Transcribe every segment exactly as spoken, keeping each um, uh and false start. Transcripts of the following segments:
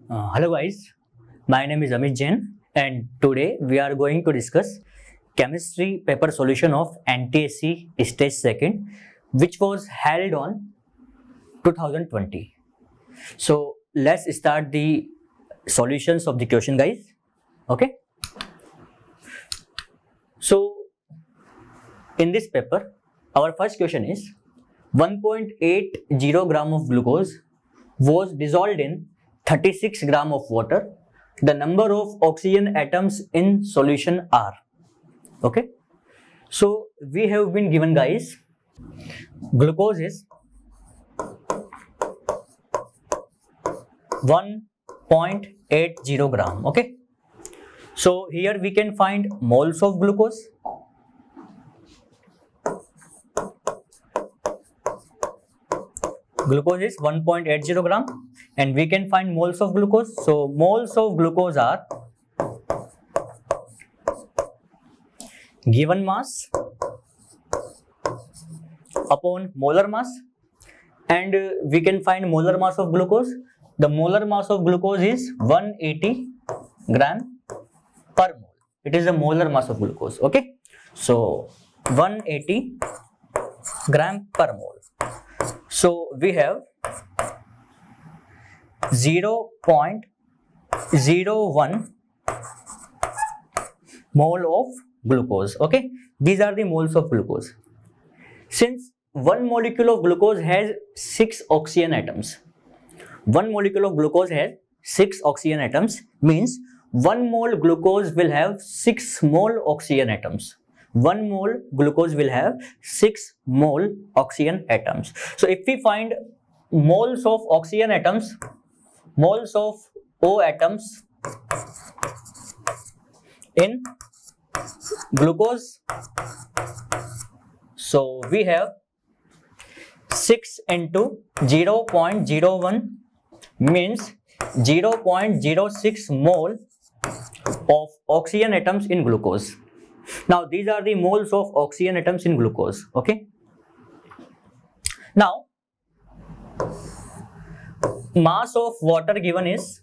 Uh, hello guys, my name is Amit Jain and today we are going to discuss chemistry paper solution of N T S C stage second, which was held on two thousand twenty. So let's start the solutions of the question, guys. Okay. So in this paper, our first question is one point eight zero gram of glucose was dissolved in thirty-six gram of water. The number of oxygen atoms in solution are. Okay. So we have been given, guys, glucose is one point eight zero gram. Okay. So here we can find moles of glucose. Glucose is one point eight zero gram and we can find moles of glucose. So moles of glucose are given mass upon molar mass, and uh, we can find molar mass of glucose. The molar mass of glucose is one hundred eighty gram per mole. It is the molar mass of glucose. Okay, so one hundred eighty gram per mole. So we have zero point zero one mole of glucose. Okay, these are the moles of glucose. Since one molecule of glucose has six oxygen atoms, one molecule of glucose has six oxygen atoms, means one mole glucose will have six mole oxygen atoms. One mole glucose will have six mole oxygen atoms. So if we find moles of oxygen atoms, moles of O atoms in glucose, so we have six into zero point zero one means zero point zero six mole of oxygen atoms in glucose. Now these are the moles of oxygen atoms in glucose. Okay. Now mass of water given is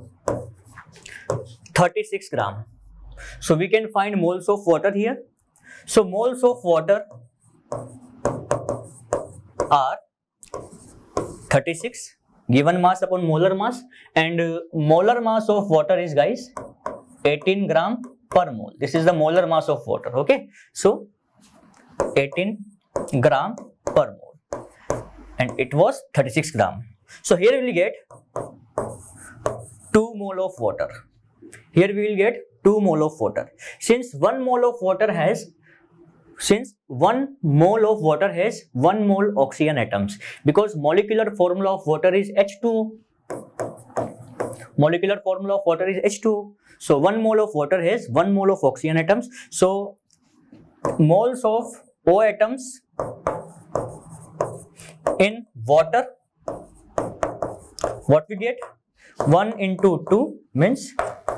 thirty-six gram. So we can find moles of water here. So moles of water are thirty-six given mass upon molar mass, and uh, molar mass of water is, guys, eighteen gram per mole. This is the molar mass of water. Okay, so eighteen gram per mole and it was thirty-six gram. So here we will get two mole of water. Here we will get two mole of water. Since one mole of water has Since one mole of water has one mole oxygen atoms, because molecular formula of water is H two O. Molecular formula of water is H two O. So one mole of water has one mole of oxygen atoms. So moles of O atoms in water, what we get? one into two means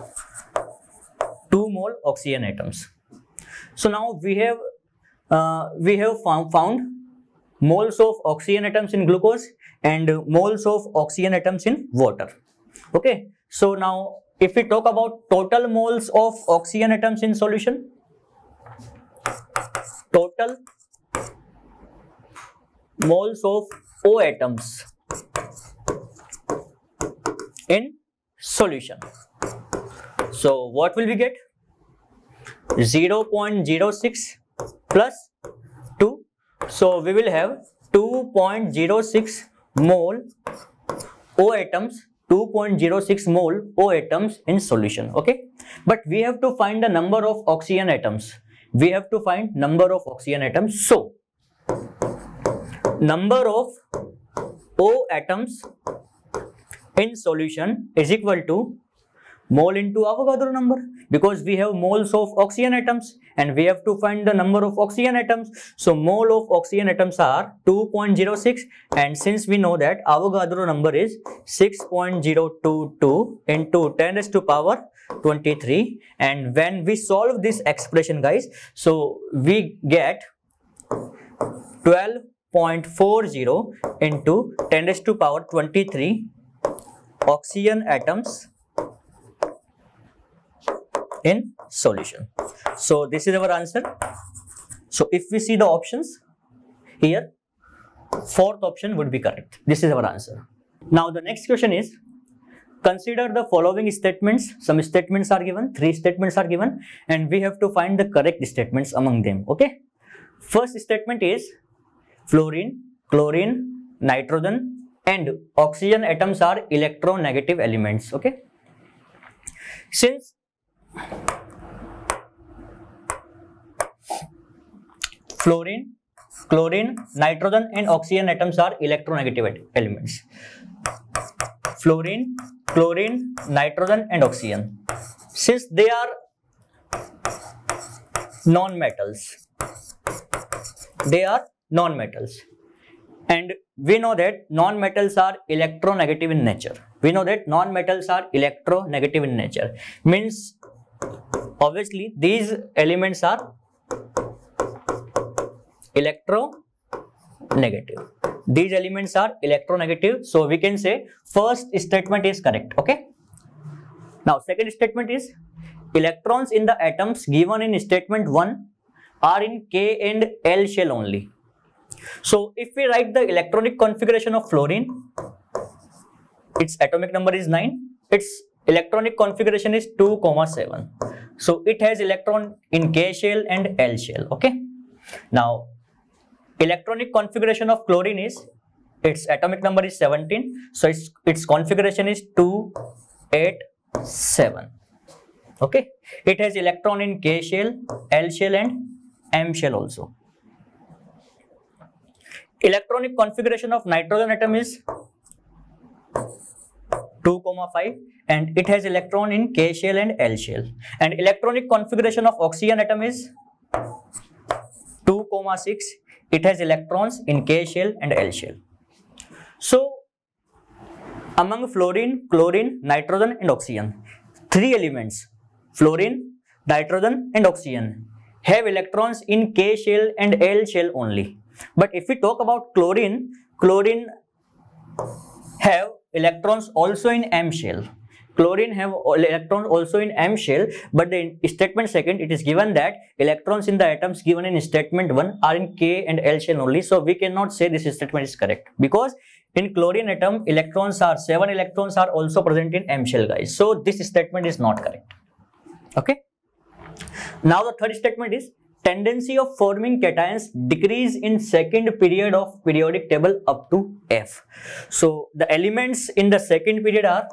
two mole oxygen atoms. So now we have uh, we have found, found moles of oxygen atoms in glucose and moles of oxygen atoms in water. Okay, so now if we talk about total moles of oxygen atoms in solution, total moles of O atoms in solution. So what will we get? zero point zero six plus two. So we will have two point zero six mole O atoms, two point zero six mole O atoms in solution. Okay, but we have to find the number of oxygen atoms. We have to find number of oxygen atoms. So number of O atoms in solution is equal to mole into Avogadro number, because we have moles of oxygen atoms and we have to find the number of oxygen atoms. So mole of oxygen atoms are two point zero six, and since we know that Avogadro number is six point zero two two into ten raised to power twenty-three, and when we solve this expression, guys, so we get twelve point four zero into ten raised to power twenty-three oxygen atoms in solution. So this is our answer. So if we see the options here, fourth option would be correct. This is our answer. Now the next question is, consider the following statements. Some statements are given, three statements are given, and we have to find the correct statements among them. Okay. First statement is fluorine, chlorine, nitrogen and oxygen atoms are electronegative elements. Okay. Since fluorine, chlorine, nitrogen and oxygen atoms are electronegative elements. Fluorine, chlorine, nitrogen and oxygen. Since they are non-metals, they are non-metals, and we know that non-metals are electronegative in nature. We know that non-metals are electronegative in nature. Means obviously these elements are electronegative. These elements are electronegative. So we can say first statement is correct. Okay. Now second statement is electrons in the atoms given in statement one are in K and L shell only. So if we write the electronic configuration of fluorine, its atomic number is nine, its electronic configuration is two comma seven. So it has electron in K shell and L shell. Okay. Now electronic configuration of chlorine is, its atomic number is seventeen, so its its configuration is two eight seven. Okay. It has electron in K shell, L shell and M shell also. Electronic configuration of nitrogen atom is two comma five and it has electron in K shell and L shell. And electronic configuration of oxygen atom is two comma six. It has electrons in K shell and L shell. So among fluorine, chlorine, nitrogen and oxygen, three elements, fluorine, nitrogen and oxygen, have electrons in K shell and L shell only. But if we talk about chlorine, chlorine have electrons also in M shell. Chlorine have electrons also in M shell, but the statement second it is given that electrons in the atoms given in statement one are in K and L shell only. So we cannot say this statement is correct, because in chlorine atom electrons are seven electrons are also present in M shell, guys. So this statement is not correct. Okay. Now the third statement is tendency of forming cations decrease in second period of periodic table up to F. So the elements in the second period are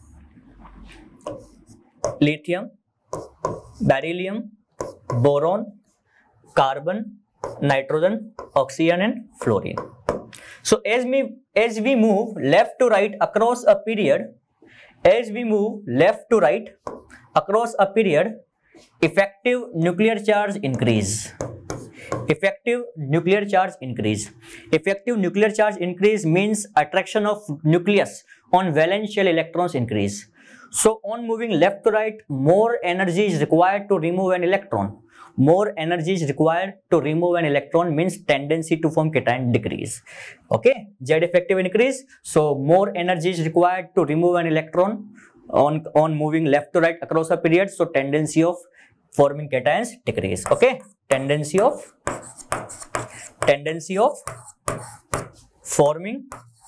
lithium, beryllium, boron, carbon, nitrogen, oxygen and fluorine. So as we as we move left to right across a period, as we move left to right across a period, effective nuclear charge increase. Effective nuclear charge increase. Effective nuclear charge increase means attraction of nucleus on valence shell electrons increase. So on moving left to right, more energy is required to remove an electron. More energy is required to remove an electron means tendency to form cation decrease. Okay, Z effective increase. So more energy is required to remove an electron on on moving left to right across a period. So tendency of forming cations decrease. Okay, tendency of tendency of forming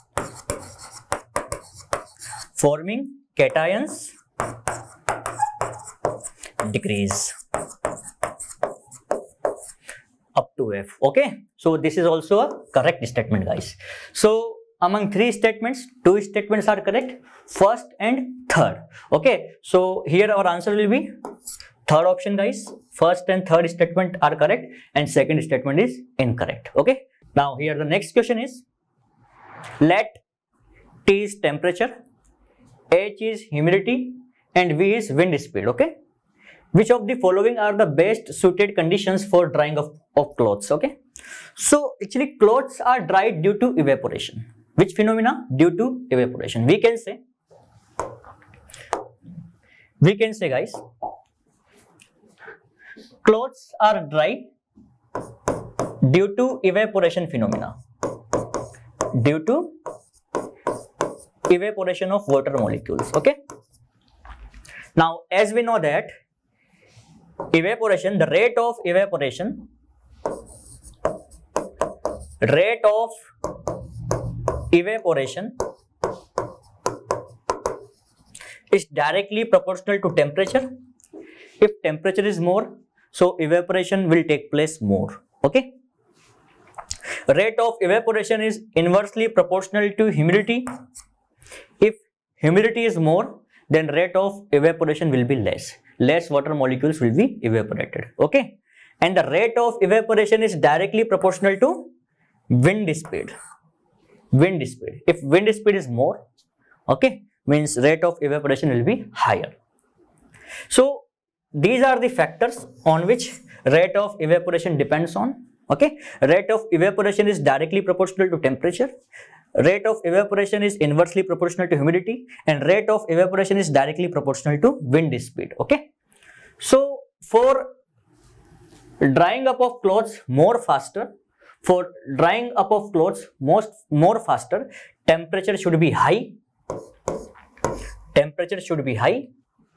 forming cations decrease up to F. Okay, so this is also a correct statement, guys. So among three statements, two statements are correct, first and third. Okay, so here our answer will be third option, guys. First and third statement are correct and second statement is incorrect. Okay, now here the next question is, let T is temperature, H is humidity and V is wind speed. Okay, which of the following are the best suited conditions for drying of, of clothes? Okay, so actually clothes are dried due to evaporation. Which phenomena? Due to evaporation. We can say, we can say guys, clothes are dried due to evaporation phenomena. Due to evaporation of water molecules. Okay. Now, as we know that evaporation, the rate of evaporation, rate of evaporation is directly proportional to temperature. If temperature is more, so evaporation will take place more. Okay. Rate of evaporation is inversely proportional to humidity. If humidity is more, then rate of evaporation will be less. Less water molecules will be evaporated. Okay. And the rate of evaporation is directly proportional to wind speed. Wind speed. If wind speed is more, okay, means rate of evaporation will be higher. So these are the factors on which rate of evaporation depends on. Okay, rate of evaporation is directly proportional to temperature, rate of evaporation is inversely proportional to humidity, and rate of evaporation is directly proportional to wind speed. Okay, so for drying up of clothes more faster, for drying up of clothes most more faster, temperature should be high. Temperature should be high.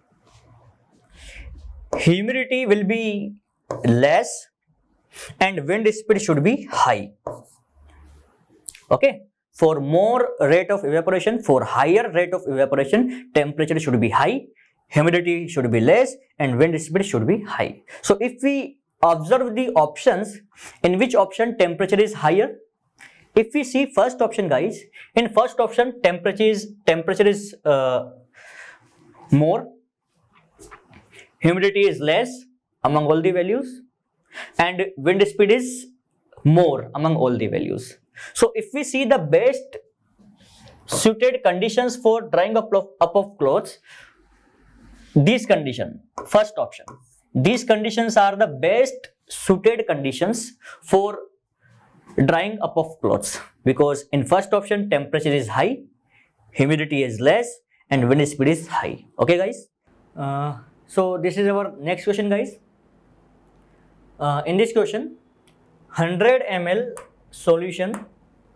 Humidity will be less, and wind speed should be high. Okay, for more rate of evaporation, for higher rate of evaporation, temperature should be high, humidity should be less, and wind speed should be high. So if we observe the options, in which option temperature is higher? If we see first option, guys, in first option temperature is temperature is uh, more, humidity is less among all the values, and wind speed is more among all the values. So if we see the best suited conditions for drying up of, up of clothes, these condition, first option, these conditions are the best suited conditions for drying up of clothes, because in first option temperature is high, humidity is less, and wind speed is high. Okay, guys. Uh, so this is our next question, guys. Uh, in this question, one hundred milliliters solution, one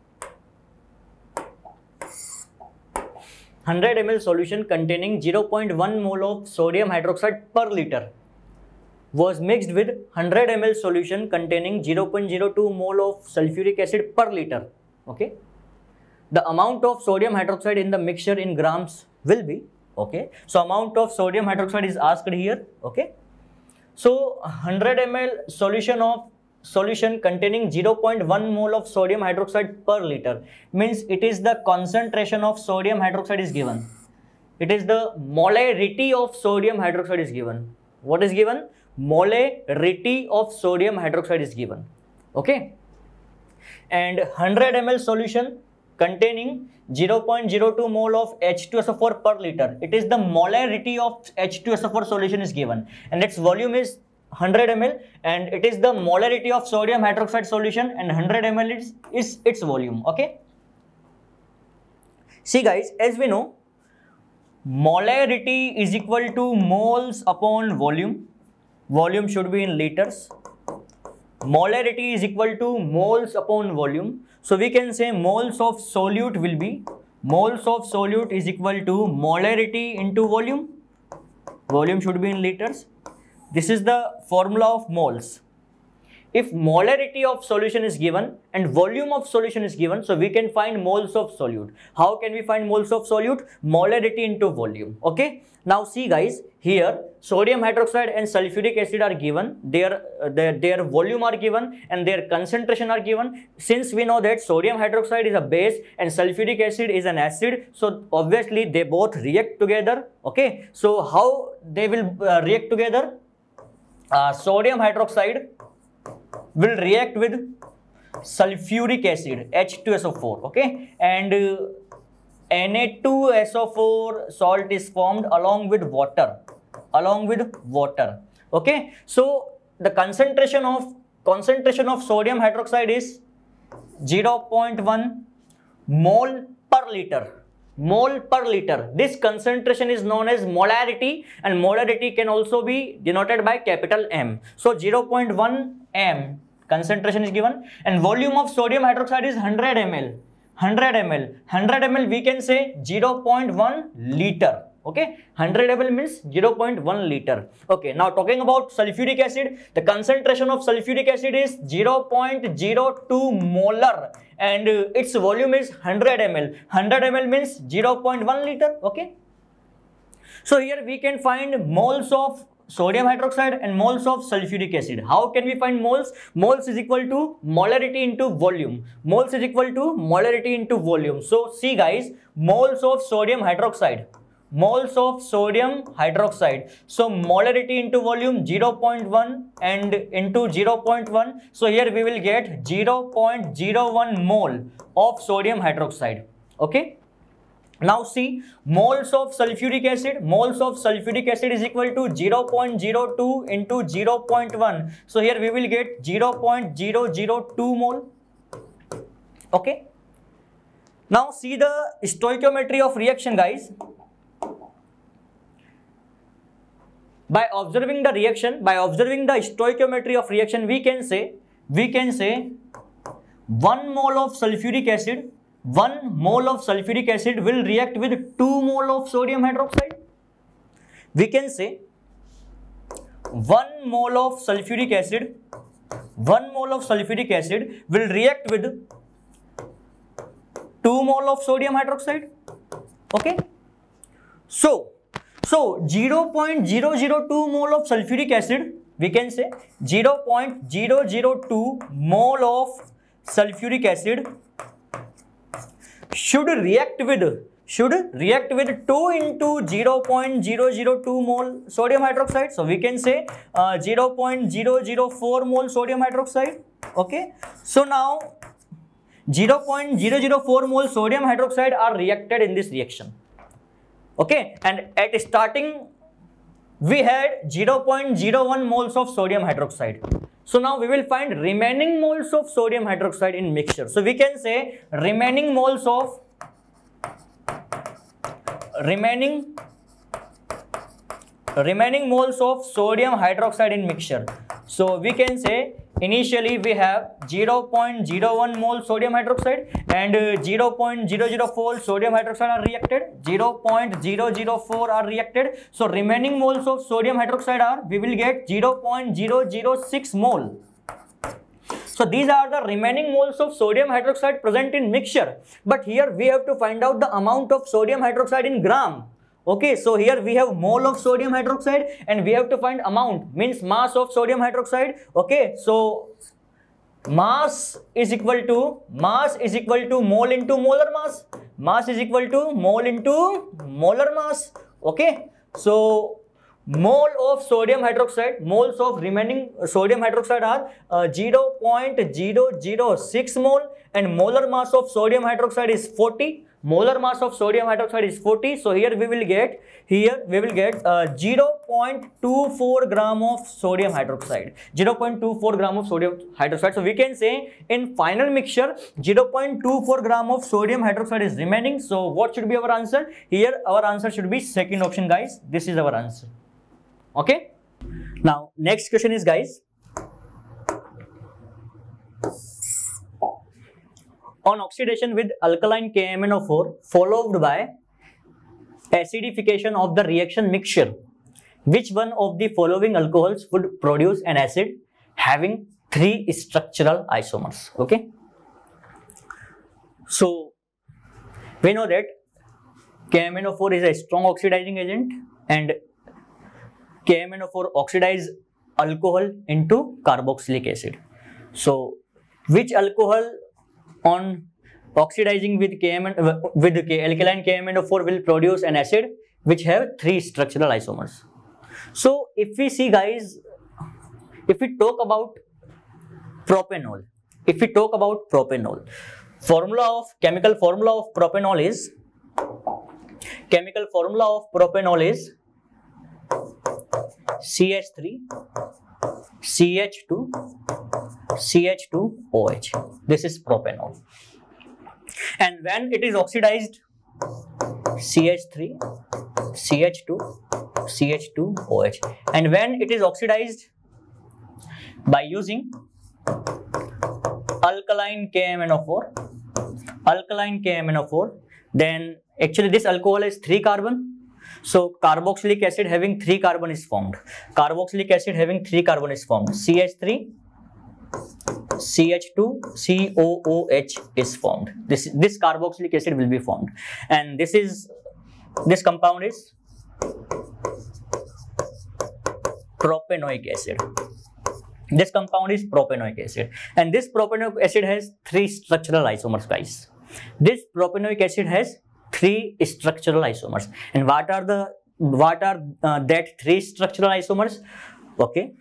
hundred milliliters solution containing zero point one mole of sodium hydroxide per liter was mixed with one hundred milliliters solution containing zero point zero two mole of sulfuric acid per liter. Okay, the amount of sodium hydroxide in the mixture in grams will be, okay, so amount of sodium hydroxide is asked here. Okay, so one hundred milliliters solution of solution containing zero point one mole of sodium hydroxide per liter means it is the concentration of sodium hydroxide is given. It is the molarity of sodium hydroxide is given. What is given? Molarity of sodium hydroxide is given. Okay, and one hundred milliliters solution containing zero point zero two mole of H two S O four per liter. It is the molarity of H two S O four solution is given, and its volume is one hundred milliliters, and it is the molarity of sodium hydroxide solution, and one hundred milliliters is its volume. Okay, see guys, as we know, molarity is equal to moles upon volume. Volume should be in liters. Molarity is equal to moles upon volume. So we can say moles of solute will be, moles of solute is equal to molarity into volume. Volume should be in liters. This is the formula of moles. If molarity of solution is given and volume of solution is given, so we can find moles of solute. How can we find moles of solute? Molarity into volume. Okay. Now see guys, here sodium hydroxide and sulfuric acid are given, their, uh, their, their volume are given, and their concentration are given. Since we know that sodium hydroxide is a base and sulfuric acid is an acid, so obviously they both react together. Okay. So how they will uh, react together? Uh, sodium hydroxide will react with sulfuric acid, H two S O four, okay, and uh, N A two S O four salt is formed along with water, along with water, okay. So the concentration of concentration of sodium hydroxide is zero point one mole per liter. Mole per liter. This concentration is known as molarity, and molarity can also be denoted by capital M. So zero point one M concentration is given, and volume of sodium hydroxide is one hundred milliliters. one hundred milliliters. one hundred milliliters we can say zero point one liter. Okay, one hundred milliliters means zero point one liter. Okay, now talking about sulfuric acid, the concentration of sulfuric acid is zero point zero two molar and uh, its volume is one hundred milliliters. one hundred milliliters means zero point one liter. Okay, so here we can find moles of sodium hydroxide and moles of sulfuric acid. How can we find moles? Moles is equal to molarity into volume. Moles is equal to molarity into volume. So see guys, moles of sodium hydroxide. Moles of sodium hydroxide. So molarity into volume zero point one and into zero point one. So here we will get zero point zero one mole of sodium hydroxide. Okay. Now see, moles of sulfuric acid, moles of sulfuric acid is equal to zero point zero two into zero point one. So here we will get zero point zero zero two mole. Okay. Now see the stoichiometry of reaction guys. By observing the reaction, by observing the stoichiometry of reaction, we can say, we can say one mole of sulfuric acid one mole of sulfuric acid will react with two mole of sodium hydroxide. We can say one mole of sulfuric acid, one mole of sulfuric acid will react with two mole of sodium hydroxide. Okay. So, so zero point zero zero two mole of sulfuric acid, we can say zero point zero zero two mole of sulfuric acid should react with should react with two into zero point zero zero two mole sodium hydroxide. So we can say uh, zero point zero zero four mole sodium hydroxide. Okay. So now zero point zero zero four mole sodium hydroxide are reacted in this reaction. Okay. And at starting we had zero point zero one moles of sodium hydroxide. So now we will find remaining moles of sodium hydroxide in mixture. So we can say remaining moles of remaining remaining moles of sodium hydroxide in mixture. So we can say initially we have zero point zero one mole sodium hydroxide and uh, zero point zero zero four sodium hydroxide are reacted, zero point zero zero four are reacted. So remaining moles of sodium hydroxide are, we will get zero point zero zero six mole. So these are the remaining moles of sodium hydroxide present in mixture. But here we have to find out the amount of sodium hydroxide in gram. Okay, so here we have mole of sodium hydroxide and we have to find amount, means mass of sodium hydroxide. Okay, so mass is equal to mass is equal to mole into molar mass. Mass is equal to mole into molar mass. Okay, so mole of sodium hydroxide, moles of remaining sodium hydroxide are uh, zero point zero zero six mole and molar mass of sodium hydroxide is forty. Molar mass of sodium hydroxide is forty. So here we will get here we will get uh, zero point two four gram of sodium hydroxide. zero point two four gram of sodium hydroxide. So we can say in final mixture zero point two four gram of sodium hydroxide is remaining. So what should be our answer? Here our answer should be second option guys. This is our answer. Okay. Now next question is guys, on oxidation with alkaline K M N O four followed by acidification of the reaction mixture, which one of the following alcohols would produce an acid having three structural isomers? Okay. So we know that K M N O four is a strong oxidizing agent and K M N O four oxidize alcohol into carboxylic acid. So which alcohol on oxidizing with K M N with K, alkaline K M N O four will produce an acid which have three structural isomers? So if we see guys, if we talk about propanol, if we talk about propanol, formula of chemical formula of propanol is chemical formula of propanol is C H three C H two C H two O H. This is propanol. And when it is oxidized, C H three C H two C H two O H. And when it is oxidized by using alkaline K M N O four, alkaline K M N O four, then actually this alcohol has three carbon. So carboxylic acid having three carbon is formed. Carboxylic acid having three carbon is formed. C H three, C H two, C O O H is formed. This this carboxylic acid will be formed, and this is this compound is propanoic acid. This compound is propanoic acid, and this propanoic acid has three structural isomers, guys. This propanoic acid has three structural isomers, and what are the what are uh, that three structural isomers? Okay,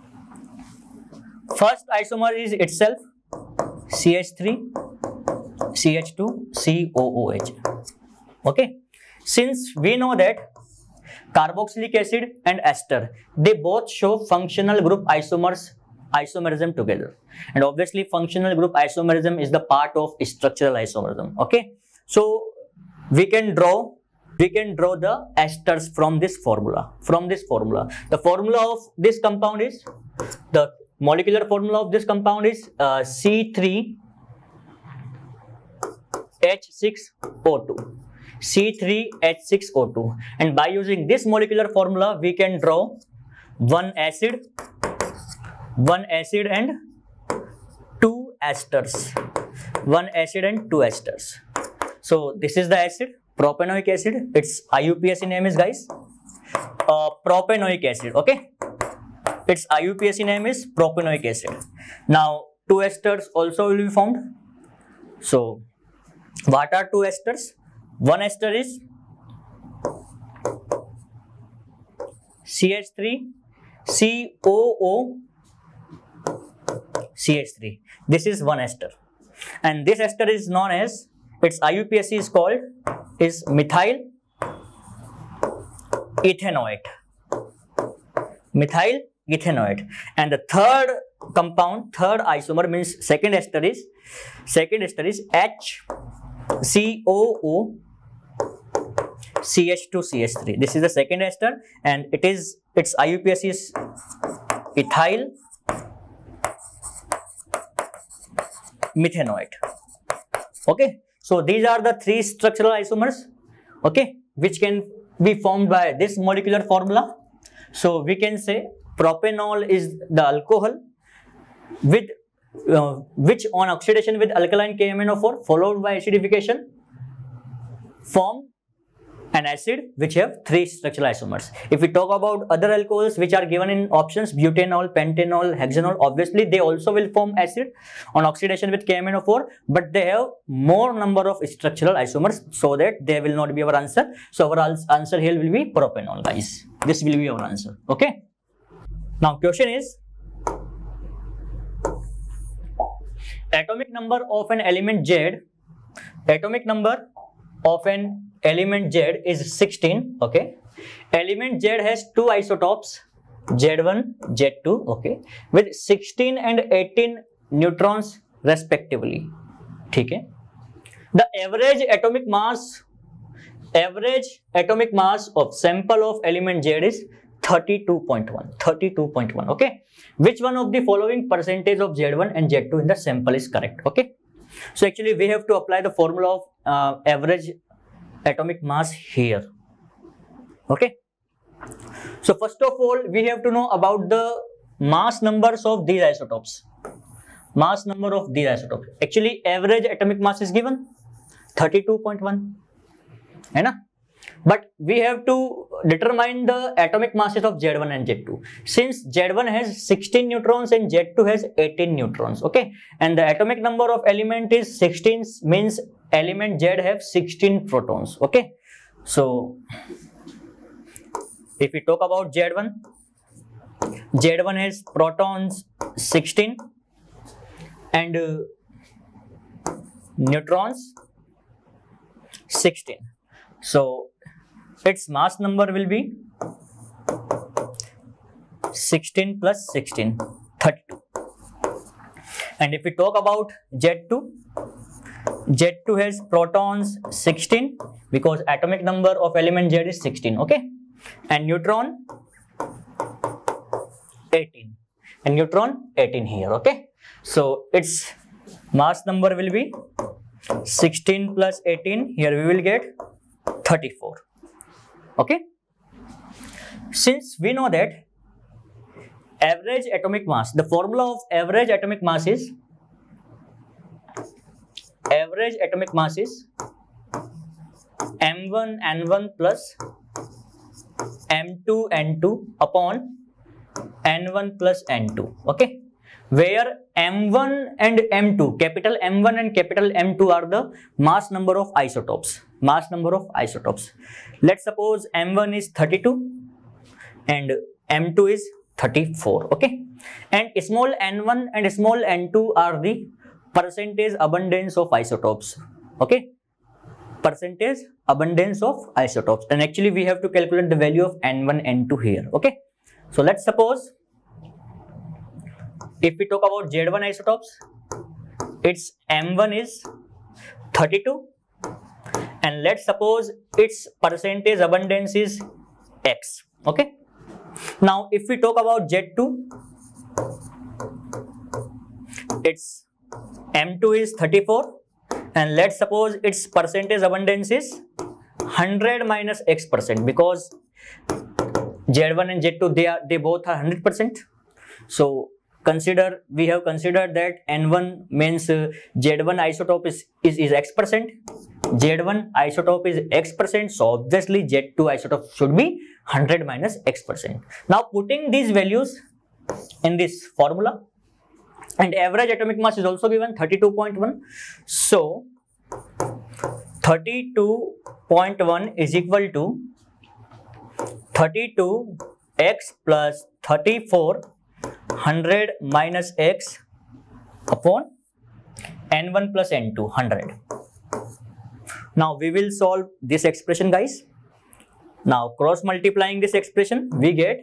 first isomer is itself C H three, C H two, C O O H. Okay, since we know that carboxylic acid and ester, they both show functional group isomers isomerism together, and obviously functional group isomerism is the part of structural isomerism. Okay, so we can draw we can draw the esters from this formula. From this formula, the formula of this compound is the molecular formula of this compound is uh, C three H six O two. C three H six O two, and by using this molecular formula we can draw one acid, one acid and two esters, one acid and two esters. So this is the acid, propanoic acid. Its I U P A C name is, guys, uh, propanoic acid. Okay, its I U P A C name is propanoic acid. Now two esters also will be formed. So what are two esters? One ester is C H three C O O C H three. This is one ester, and this ester is known as, its I U P A C is called is methyl ethanoate. Methyl ethanoate. And the third compound, third isomer means second ester is second ester is H C O O C H two C H three. This is the second ester, and it is its I U P A C is ethyl methanoate. Okay, so these are the three structural isomers, okay, which can be formed by this molecular formula. So we can say propanol is the alcohol with uh, which on oxidation with alkaline K M N O four followed by acidification form an acid which have three structural isomers. If we talk about other alcohols which are given in options, butanol, pentanol, hexanol, obviously they also will form acid on oxidation with K M N O four, but they have more number of structural isomers, so that they will not be our answer. So our answer here will be propanol, guys. This will be our answer. Okay. Now question is, atomic number of an element Z, atomic number of an element Z is sixteen. Okay, element Z has two isotopes, Z one, Z two, okay, with sixteen and eighteen neutrons respectively. Okay, the average atomic mass average atomic mass of sample of element Z is thirty-two point one. thirty-two point one. Okay, which one of the following percentage of Z one and Z two in the sample is correct? Okay, so actually we have to apply the formula of uh, average atomic mass here. Okay, so first of all we have to know about the mass numbers of these isotopes. Mass number of these isotopes. Actually average atomic mass is given thirty-two point one, है ना? But we have to determine the atomic masses of Z one and Z two. Since Z one has sixteen neutrons and Z two has eighteen neutrons, okay, and the atomic number of element is sixteen, means element Z have sixteen protons. Okay, so if we talk about Z one, Z one has protons sixteen and uh, neutrons sixteen. So its mass number will be sixteen plus sixteen, thirty-two. And if we talk about Z two, Z two has protons sixteen because atomic number of element Z is sixteen, okay, and neutron eighteen, and neutron eighteen here, okay. So its mass number will be sixteen plus eighteen, here we will get thirty-four. Okay. Since we know that average atomic mass, the formula of average atomic mass is average atomic mass is m one n one plus m two n two upon n one plus n two. Okay, where m one and m two, capital M one and capital M two are the mass number of isotopes. Mass number of isotopes. Let's suppose m one is thirty-two and m two is thirty-four. Okay, and small n one and small n two are the percentage abundance of isotopes. Okay, percentage abundance of isotopes, and actually we have to calculate the value of n one n two here. Okay, so let's suppose if we talk about Z one isotopes, its m one is thirty-two, and let's suppose its percentage abundance is x. Okay, now if we talk about Z two, its m two is thirty-four, and let's suppose its percentage abundance is one hundred minus x percent, because Z one and Z two, they are they both are one hundred percent. So consider, we have considered that n one means uh, Z one isotope is, is is x percent, Z one isotope is x percent, so obviously Z two isotope should be one hundred minus x percent. Now putting these values in this formula, and average atomic mass is also given thirty-two point one, so thirty-two point one is equal to thirty-two x plus thirty-four, one hundred minus x upon n one plus n two, one hundred. Now we will solve this expression, guys. Now cross multiplying this expression, we get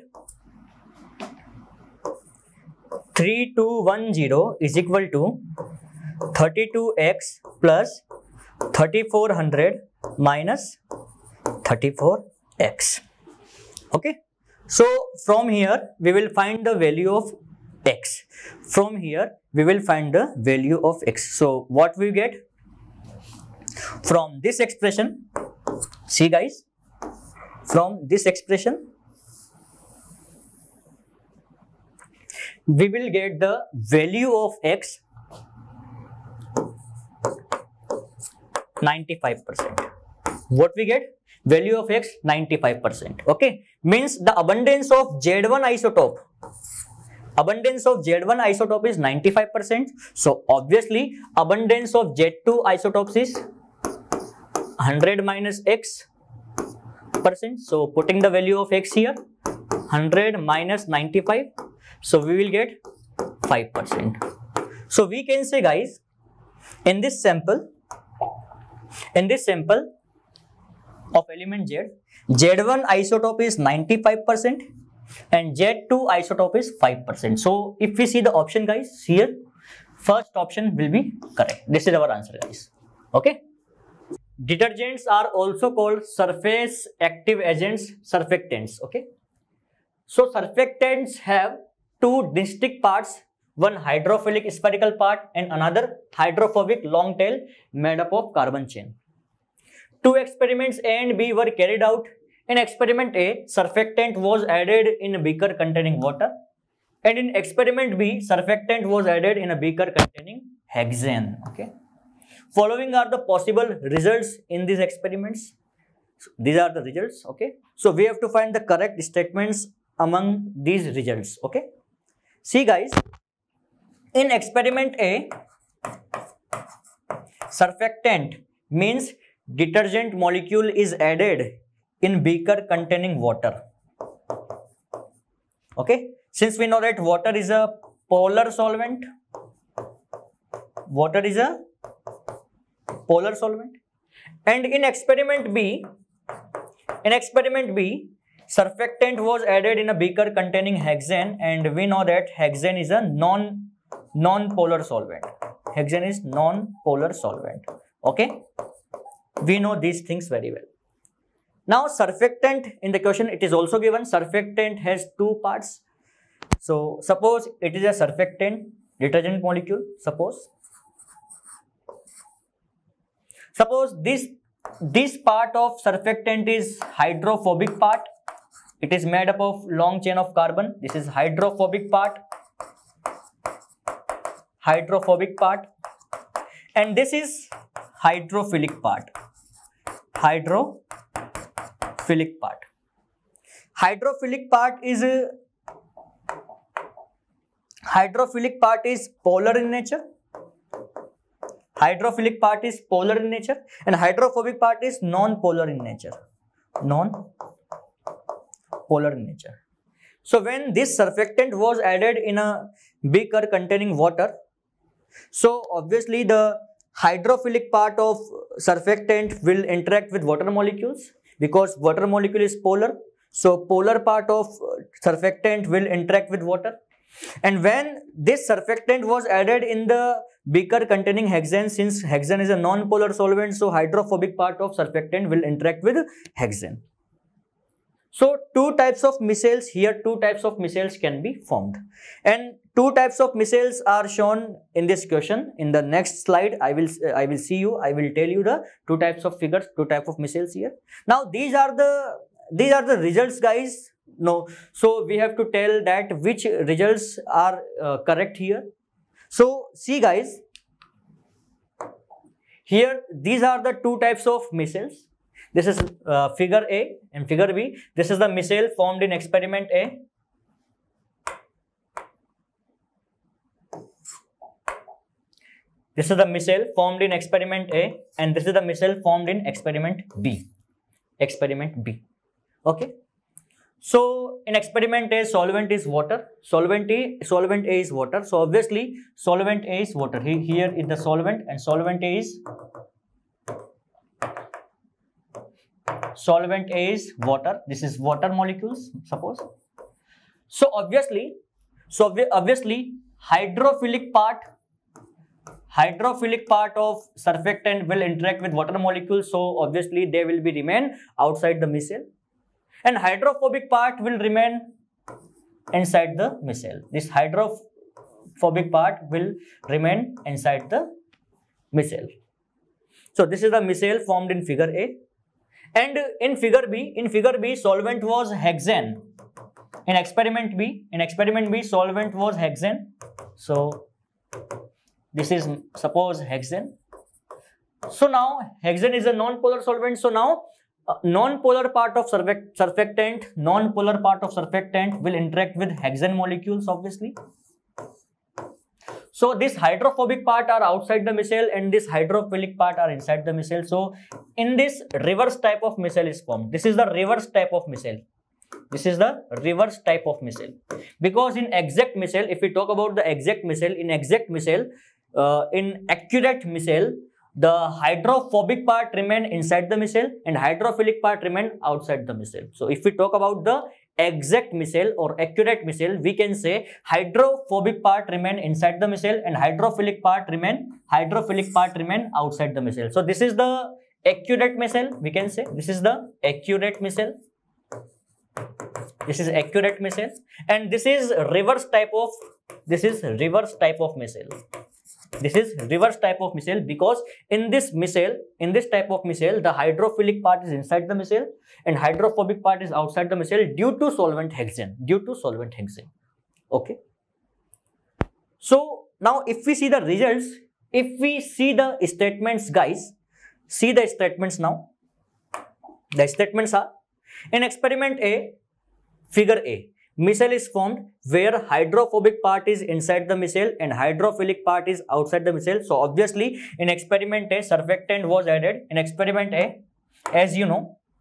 three two one zero is equal to thirty-two x plus thirty-four hundred minus thirty-four x. Okay, so from here we will find the value of x. From here we will find the value of x. So what we get from this expression? See guys, from this expression we will get the value of x ninety-five percent. What we get? Value of x ninety-five percent. Okay, means the abundance of Z one isotope, abundance of Z one isotope is ninety-five percent. So obviously abundance of Z two isotopes is one hundred minus x percent. So putting the value of x here, one hundred minus ninety-five, so we will get five percent. So we can say, guys, in this sample, in this sample of element Z, Z one isotope is ninety-five percent and Z two isotope is five percent. So if we see the option, guys, here first option will be correct. This is our answer, guys. Okay. Detergents are also called surface active agents, surfactants. Okay. So surfactants have two distinct parts, one hydrophilic spherical part and another hydrophobic long tail made up of carbon chain. Two experiments A and B were carried out. In experiment A, surfactant was added in a beaker containing water, and in experiment B, surfactant was added in a beaker containing hexane. Okay. Following are the possible results in these experiments. So these are the results. Okay. So we have to find the correct statements among these results. Okay. See guys, in experiment A, surfactant means detergent molecule is added in beaker containing water. Okay, since we know that water is a polar solvent, water is a polar solvent, and in experiment B, in experiment B, surfactant was added in a beaker containing hexane, and we know that hexane is a non non-polar solvent. Hexane is non-polar solvent. Okay, we know these things very well. Now surfactant, in the question it is also given surfactant has two parts. So suppose it is a surfactant detergent molecule, suppose, Suppose this this part of surfactant is hydrophobic part. It is made up of long chain of carbon. This is hydrophobic part. Hydrophobic part. And this is hydrophilic part. Hydrophilic part. Hydrophilic part is uh, hydrophilic part is polar in nature. Hydrophilic part is polar in nature, and hydrophobic part is non-polar in nature. Non-polar in nature. So when this surfactant was added in a beaker containing water, so obviously the hydrophilic part of surfactant will interact with water molecules, because water molecule is polar. So polar part of surfactant will interact with water. And when this surfactant was added in the beaker containing hexane, since hexane is a non-polar solvent, so hydrophobic part of surfactant will interact with hexane. So two types of micelles here, two types of micelles can be formed. And two types of micelles are shown in this question. In the next slide, I will uh, I will see you, I will tell you the two types of figures, two types of micelles here. Now these are the these are the results, guys. No, so we have to tell that which results are uh, correct here. So see, guys, here these are the two types of micelles. This is uh, figure A and figure B. This is the micelle formed in experiment A. This is the micelle formed in experiment A, and this is the micelle formed in experiment B. Experiment B. Okay. So in experiment A, solvent is water. Solvent A, solvent A is water. So obviously solvent A is water. He, here is the solvent, and solvent A is solvent A is water. This is water molecules, suppose. So obviously, so obviously hydrophilic part, hydrophilic part of surfactant will interact with water molecules. So obviously they will be remain outside the micelle. And hydrophobic part will remain inside the micelle. This hydrophobic part will remain inside the micelle. So this is the micelle formed in figure A. And in figure B, in figure B, solvent was hexane. In experiment B, in experiment B, solvent was hexane. So this is suppose hexane. So now hexane is a non-polar solvent. So now Uh, non-polar part of surfactant, non-polar part of surfactant will interact with hexane molecules, obviously. So this hydrophobic part are outside the micelle, and this hydrophilic part are inside the micelle. So in this, reverse type of micelle is formed. This is the reverse type of micelle. This is the reverse type of micelle. Because in exact micelle, if we talk about the exact micelle, in exact micelle, uh, in accurate micelle, the hydrophobic part remain inside the micelle and hydrophilic part remain outside the micelle. So if we talk about the exact micelle or accurate micelle, we can say hydrophobic part remain inside the micelle and hydrophilic part remain hydrophilic part remain outside the micelle. So this is the accurate micelle, we can say. This is the accurate micelle. This is accurate micelle, and this is reverse type of this is reverse type of micelle. This is reverse type of micelle, because in this micelle, in this type of micelle, the hydrophilic part is inside the micelle and hydrophobic part is outside the micelle due to solvent hexane, due to solvent hexane. Okay. So now if we see the results, if we see the statements, guys, see the statements now. The statements are, in experiment A, figure A, micelle is formed where hydrophobic part is inside the micelle and hydrophilic part is outside the micelle. So obviously in experiment A, surfactant was added. In experiment A, as you know,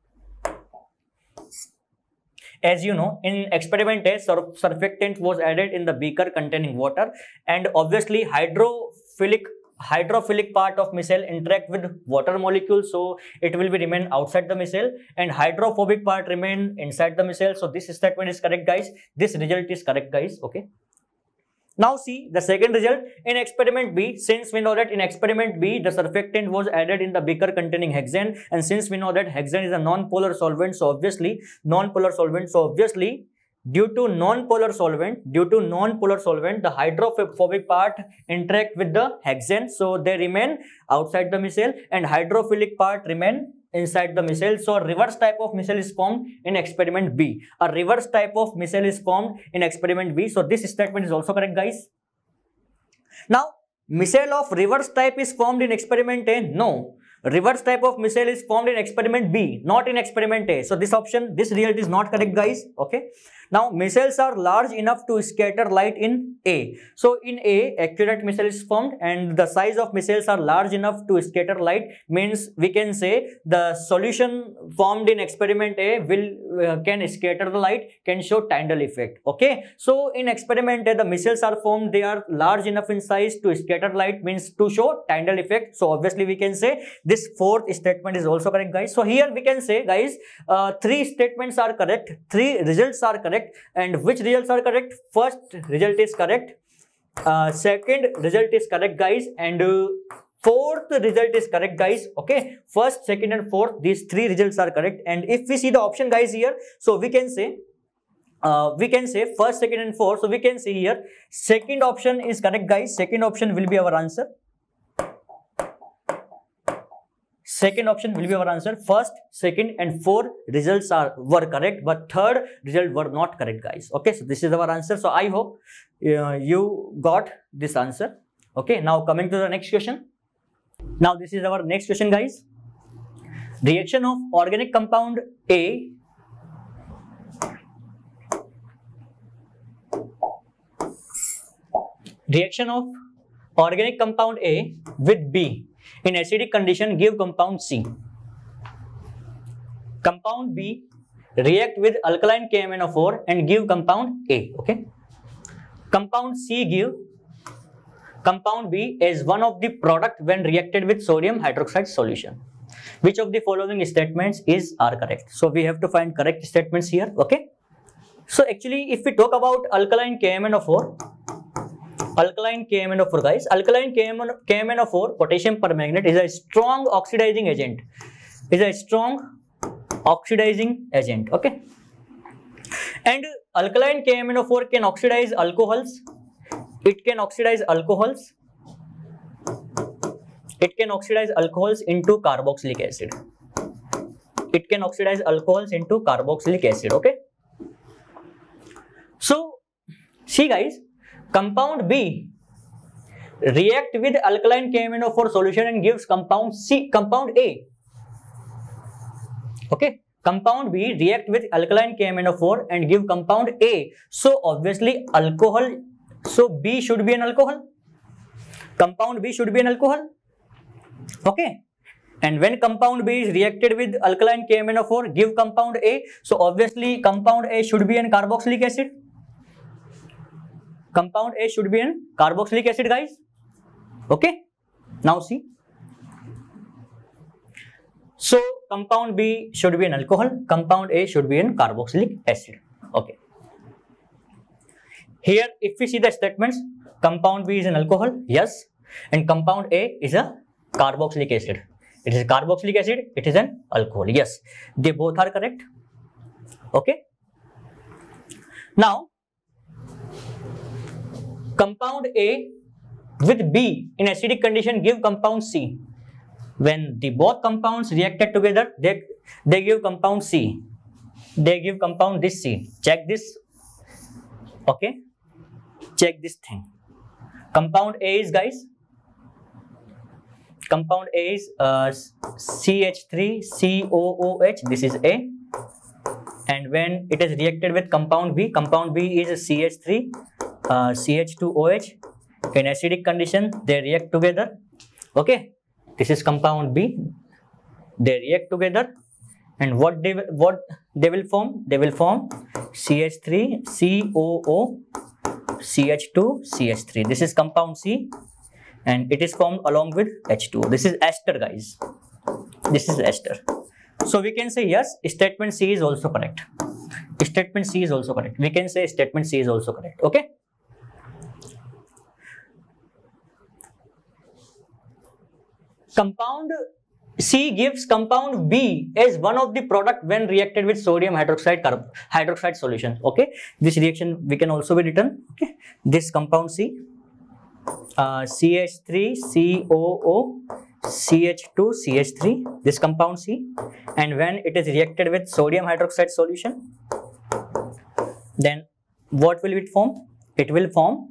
as you know, in experiment A, sur surfactant was added in the beaker containing water, and obviously hydrophilic hydrophilic part of micelle interact with water molecules, so it will be remain outside the micelle, and hydrophobic part remain inside the micelle. So this statement is correct, guys. This result is correct, guys. Okay. Now see the second result. In experiment B, since we know that in experiment B the surfactant was added in the beaker containing hexane, and since we know that hexane is a non-polar solvent, so obviously non-polar solvent, so obviously due to non-polar solvent, due to non-polar solvent, the hydrophobic part interact with the hexane, so they remain outside the micelle, and hydrophilic part remain inside the micelle. So a reverse type of micelle is formed in experiment B. A reverse type of micelle is formed in experiment B. So this statement is also correct, guys. Now, micelle of reverse type is formed in experiment A. No. Reverse type of micelle is formed in experiment B, not in experiment A. So this option, this result is not correct, guys. Okay. Now, micelles are large enough to scatter light in A. So in A, accurate micelle is formed, and the size of micelles are large enough to scatter light, means we can say the solution formed in experiment A will uh, can scatter the light, can show Tyndall effect. Okay. So in experiment A, the micelles are formed, they are large enough in size to scatter light, means to show Tyndall effect. So obviously we can say this fourth statement is also correct, guys. So here we can say, guys, uh, three statements are correct, three results are correct. And which results are correct? First result is correct, uh, second result is correct, guys, and uh, fourth result is correct, guys. Okay, first, second and fourth, these three results are correct. And if we see the option, guys, here, so we can say uh, we can say first, second and fourth. So we can see here second option is correct, guys. Second option will be our answer. Second option will be our answer. First, second and fourth results are were correct, but third result were not correct, guys. Okay, so this is our answer. So I hope uh, you got this answer. Okay, now coming to the next question. Now this is our next question, guys. Reaction of organic compound A reaction of organic compound A with B in acidic condition give compound C. Compound B react with alkaline K M n O four and give compound A. Okay. Compound C give compound B as one of the product when reacted with sodium hydroxide solution. Which of the following statements is are correct? So we have to find correct statements here. Okay. So actually, if we talk about alkaline K M n O four, alkaline K M n O four, guys, alkaline K M n O four potassium permanganate is a strong oxidizing agent. Is a strong oxidizing agent. Okay. And alkaline K M n O four can oxidize alcohols. It can oxidize alcohols. It can oxidize alcohols into carboxylic acid. It can oxidize alcohols into carboxylic acid. Okay. So, see, guys, compound B react with alkaline K M n O four solution and gives compound C, compound A. Okay. Compound B react with alkaline K M n O four and give compound A. So obviously alcohol, so B should be an alcohol. Compound B should be an alcohol. Okay. And when compound B is reacted with alkaline K M n O four, give compound A. So obviously compound A should be an carboxylic acid. Compound A should be an carboxylic acid, guys. Okay. Now see. So compound B should be an alcohol. Compound A should be an carboxylic acid. Okay. Here, if we see the statements, compound B is an alcohol. Yes. And compound A is a carboxylic acid. It is a carboxylic acid. It is an alcohol. Yes. They both are correct. Okay. Now, compound A with B in acidic condition give compound C. When the both compounds reacted together, they, they give compound C. They give compound this C. Check this. Okay. Check this thing. Compound A is, guys, compound A is uh, C H three C O O H. This is A. And when it is reacted with compound B, compound B is C H three uh, C H two O H. In acidic condition, they react together. Okay. This is compound B. They react together, and what they what they will form? They will form C H three C O O C H two C H three. This is compound C, and it is formed along with H two. This is ester, guys. This is ester. So we can say yes, statement C is also correct. Statement C is also correct. We can say statement C is also correct. Okay. Compound C gives compound B as one of the product when reacted with sodium hydroxide carb hydroxide solution. Okay, this reaction we can also be written. Okay, this compound C, uh, C H three C O O C H two C H three, this compound C, and when it is reacted with sodium hydroxide solution, then what will it form? It will form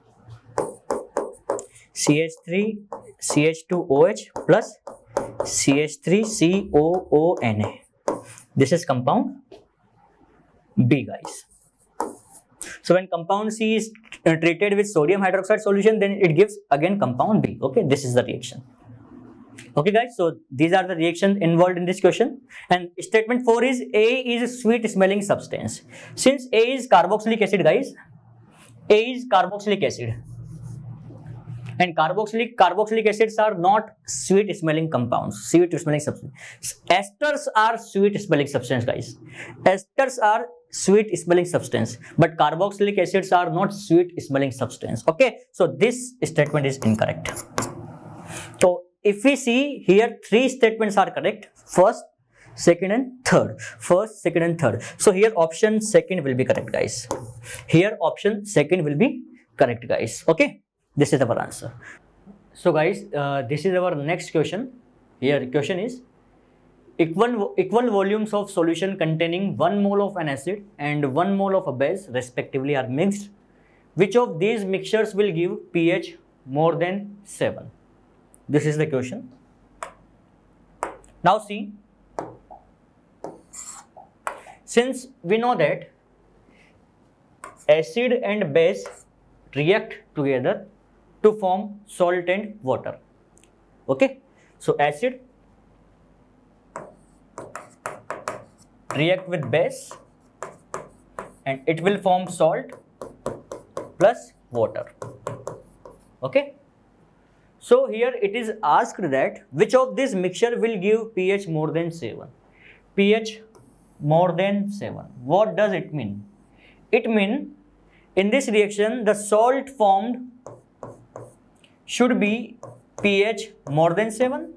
C H three C H two O H plus C H three C O O N A. This is compound B, guys. So when compound C is uh, treated with sodium hydroxide solution, then it gives again compound B. Okay, this is the reaction. Okay, guys, so these are the reactions involved in this question. And statement four is A is a sweet smelling substance. Since A is carboxylic acid, guys, A is carboxylic acid. And carboxylic carboxylic acids are not sweet smelling compounds, sweet smelling substance. Esters are sweet smelling substance, guys. Esters are sweet smelling substance, but carboxylic acids are not sweet smelling substance. Okay, so this statement is incorrect. So if we see here, three statements are correct: first, second, and third. First, second, and third. So here option second will be correct, guys. Here option second will be correct, guys. Okay. This is our answer. So guys, uh, this is our next question. Here question is, equal, equal volumes of solution containing one mole of an acid and one mole of a base respectively are mixed. Which of these mixtures will give pH more than seven? This is the question. Now see, since we know that acid and base react together to form salt and water. Okay, so acid react with base and it will form salt plus water. Okay, so here it is asked that which of this mixture will give pH more than seven? pH more than seven. What does it mean? It means in this reaction the salt formed should be pH more than seven.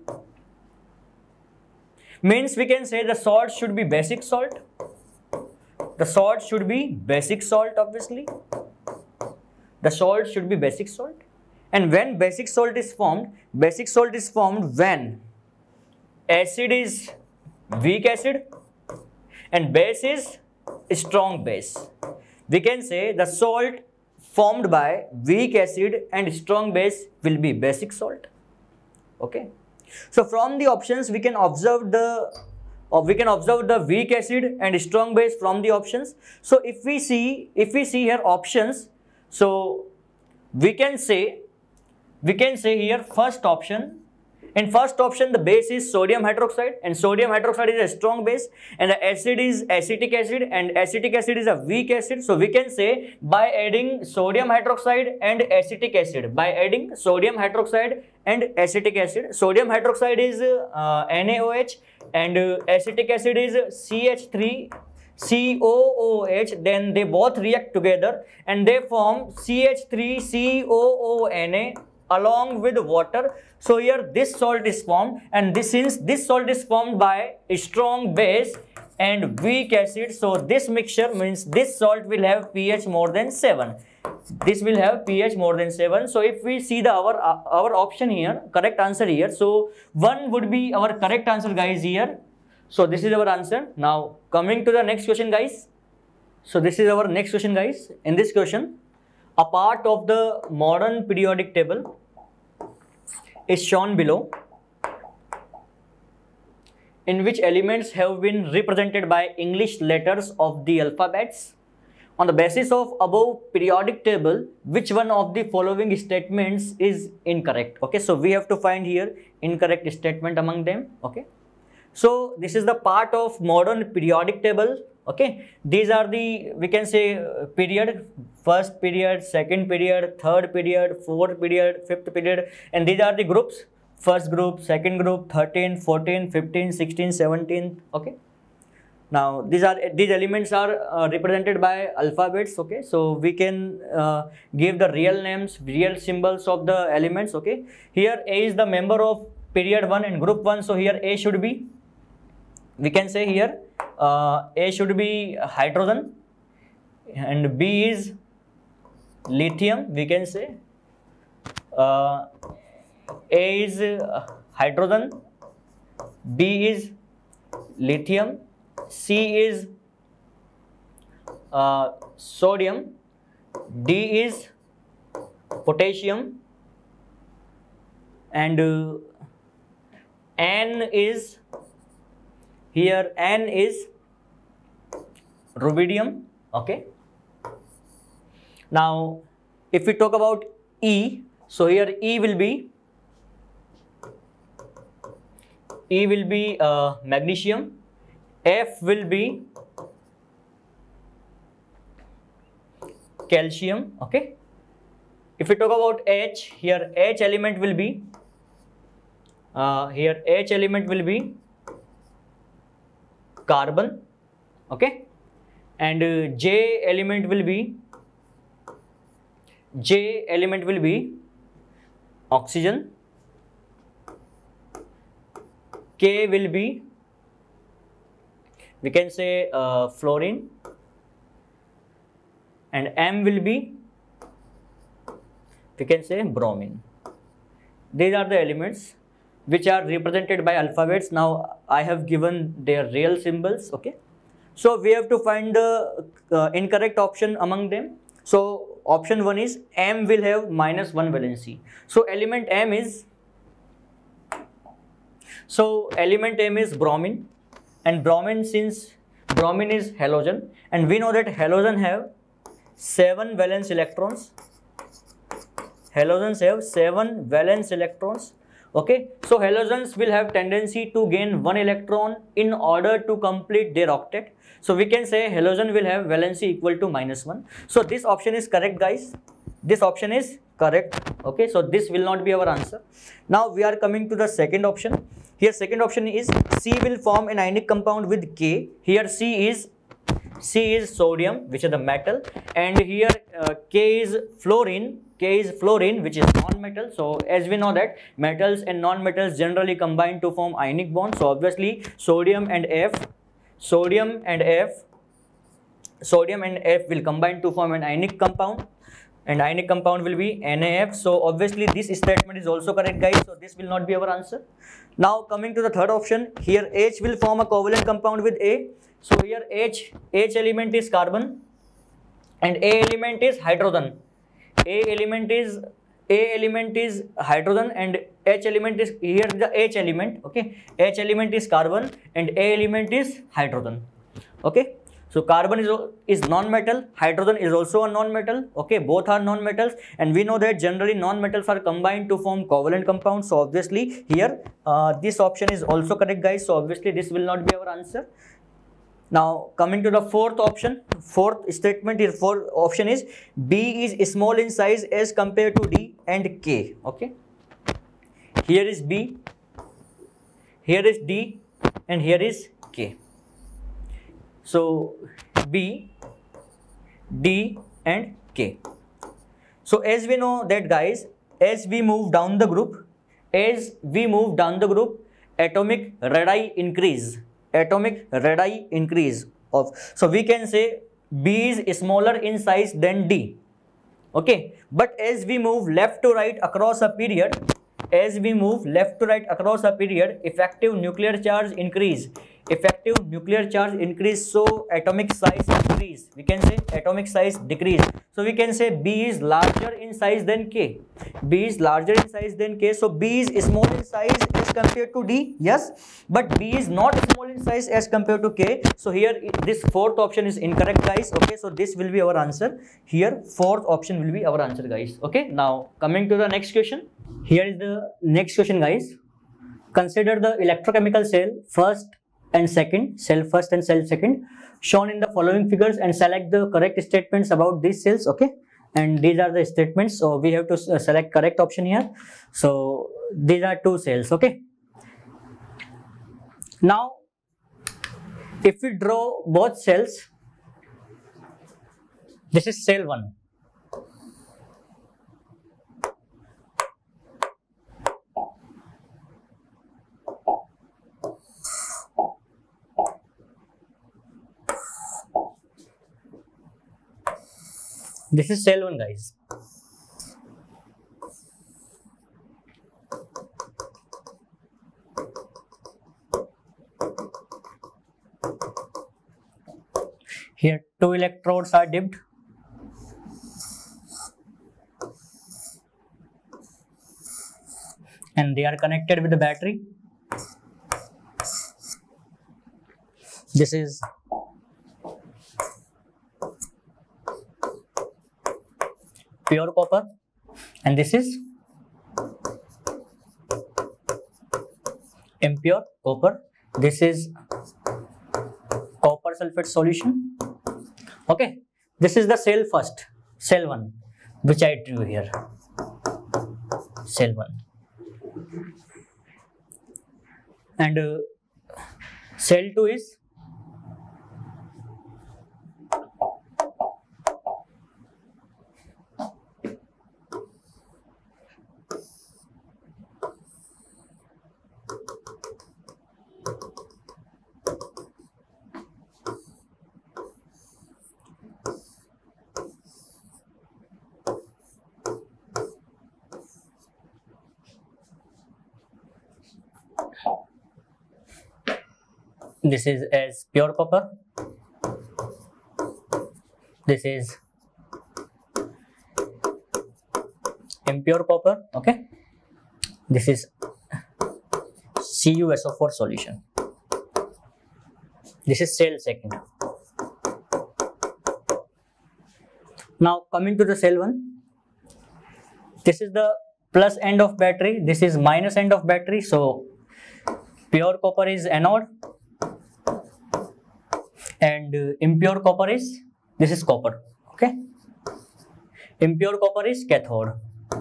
Means we can say the salt should be basic salt. The salt should be basic salt, obviously. The salt should be basic salt. And when basic salt is formed, basic salt is formed when acid is weak acid and base is strong base. We can say the salt formed by weak acid and strong base will be basic salt. Okay. So from the options we can observe the or we can observe the weak acid and strong base from the options. So if we see if we see here options, so we can say we can say here first option. In first option the base is sodium hydroxide and sodium hydroxide is a strong base and the acid is acetic acid and acetic acid is a weak acid. So we can say by adding sodium hydroxide and acetic acid, by adding sodium hydroxide and acetic acid, sodium hydroxide is uh, N A O H and uh, acetic acid is C H three C O O H, then they both react together and they form C H three C O O N A along with water. So here this salt is formed and this since this salt is formed by a strong base and weak acid, so this mixture means this salt will have pH more than seven. This will have pH more than seven. So if we see the our uh, our option here, correct answer here, so one would be our correct answer, guys, here. So this is our answer. Now coming to the next question, guys. So this is our next question, guys. In this question, a part of the modern periodic table is shown below, in which elements have been represented by English letters of the alphabets. On the basis of above periodic table, which one of the following statements is incorrect? Okay, so we have to find here incorrect statement among them. Okay, so this is the part of modern periodic table. Okay, these are the, we can say, uh, period, first period, second period, third period, fourth period, fifth period, and these are the groups, first group, second group, thirteen, fourteen, fifteen, sixteen, seventeen. Okay, now these are these elements are uh, represented by alphabets. Okay, so we can uh, give the real names, real symbols of the elements. Okay, here A is the member of period one and group one. So here A should be, we can say here uh, A should be hydrogen and B is lithium. We can say uh, A is uh, hydrogen, B is lithium, C is uh, sodium, D is potassium, and uh, N is here N is rubidium. Okay. Now, if we talk about E, so here E will be E will be uh, magnesium, F will be calcium. Okay. If we talk about H, here H element will be uh, here H element will be carbon. Okay. And uh, J element will be J element will be oxygen, K will be, we can say uh, fluorine, and M will be, we can say bromine. These are the elements which are represented by alphabets. Now I have given their real symbols. Okay. So we have to find the uh, incorrect option among them. So option one is M will have minus one valency. So element M is, so element M is bromine, and bromine, since bromine is halogen, and we know that halogen have seven valence electrons. Halogens have seven valence electrons. Okay, so halogens will have tendency to gain one electron in order to complete their octet. So we can say halogen will have valency equal to minus one. So this option is correct, guys. This option is correct. Okay, so this will not be our answer. Now we are coming to the second option. Here second option is C will form an ionic compound with K. Here C is C is sodium, which is the metal, and here uh, K is fluorine. K is fluorine, which is non-metal. So as we know that metals and non-metals generally combine to form ionic bonds. So obviously sodium and F, sodium and F, sodium and F will combine to form an ionic compound, and ionic compound will be N A F. So obviously this statement is also correct, guys. So this will not be our answer. Now coming to the third option, here H will form a covalent compound with A. So here H, H element is carbon and A element is hydrogen. A element is A element is hydrogen and H element is, here the H element. Okay, H element is carbon and A element is hydrogen. Okay, so carbon is is non-metal, hydrogen is also a non-metal. Okay, both are non-metals, and we know that generally non-metals are combined to form covalent compounds. So obviously here uh, this option is also correct, guys. So obviously this will not be our answer. Now coming to the fourth option, fourth statement here, fourth option is B is small in size as compared to D and K. Okay, here is B, here is D, and here is K. So B, D, and K. So as we know that, guys, as we move down the group, as we move down the group, atomic radii increase. Atomic radii increase of, so we can say B is smaller in size than D. Okay, but as we move left to right across a period, as we move left to right across a period, effective nuclear charge increase. Effective nuclear charge increase, so atomic size increase. We can say atomic size decrease. So we can say B is larger in size than K. B is larger in size than K. So B is small in size as compared to D. Yes, but B is not small in size as compared to K. So here this fourth option is incorrect, guys. Okay, so this will be our answer. Here fourth option will be our answer, guys. Okay, now coming to the next question. Here is the next question, guys. Consider the electrochemical cell first and second, cell first and cell second, shown in the following figures, and select the correct statements about these cells. Okay, and these are the statements, so we have to uh, select correct option here. So these are two cells. Okay, now if we draw both cells, this is cell one. This is cell one, guys. Here two electrodes are dipped. And they are connected with the battery. This is pure copper and this is impure copper. This is copper sulfate solution. Okay, this is the cell first, cell one, which I drew here. Cell one. And uh, cell two is this is as pure copper. This is impure copper. Okay, this is C u S O four solution. This is cell second. Now coming to the cell one, this is the plus end of battery, this is minus end of battery. So pure copper is anode and uh, impure copper is, this is copper. Okay, impure copper is cathode.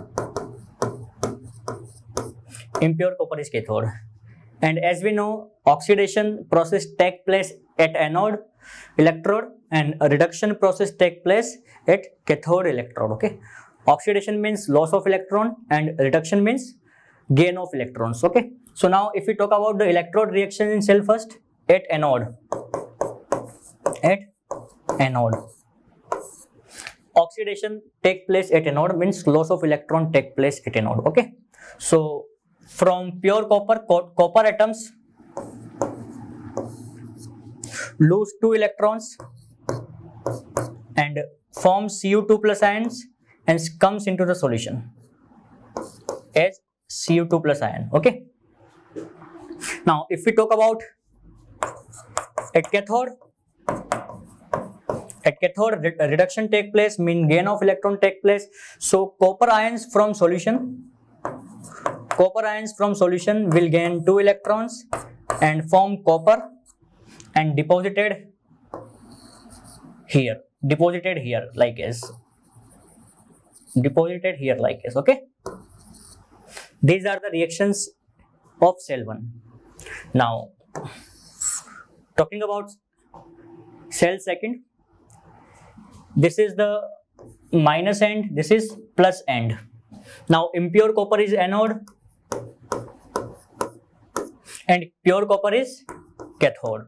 Impure copper is cathode. And as we know, oxidation process take place at anode electrode and a reduction process take place at cathode electrode. Okay, oxidation means loss of electron and reduction means gain of electrons. Okay, so now if we talk about the electrode reaction in cell first, at anode, at anode, oxidation take place at anode means loss of electron take place at anode. Okay, so from pure copper, co copper atoms lose two electrons and form C u two plus ions and comes into the solution as C u two plus ion. Okay, now if we talk about at cathode, at cathode re reduction take place, mean gain of electron take place. So copper ions from solution, copper ions from solution will gain two electrons and form copper and deposited here, deposited here like as, deposited here like as. Okay, these are the reactions of cell one. Now talking about cell second, this is the minus end, this is plus end. Now impure copper is anode and pure copper is cathode.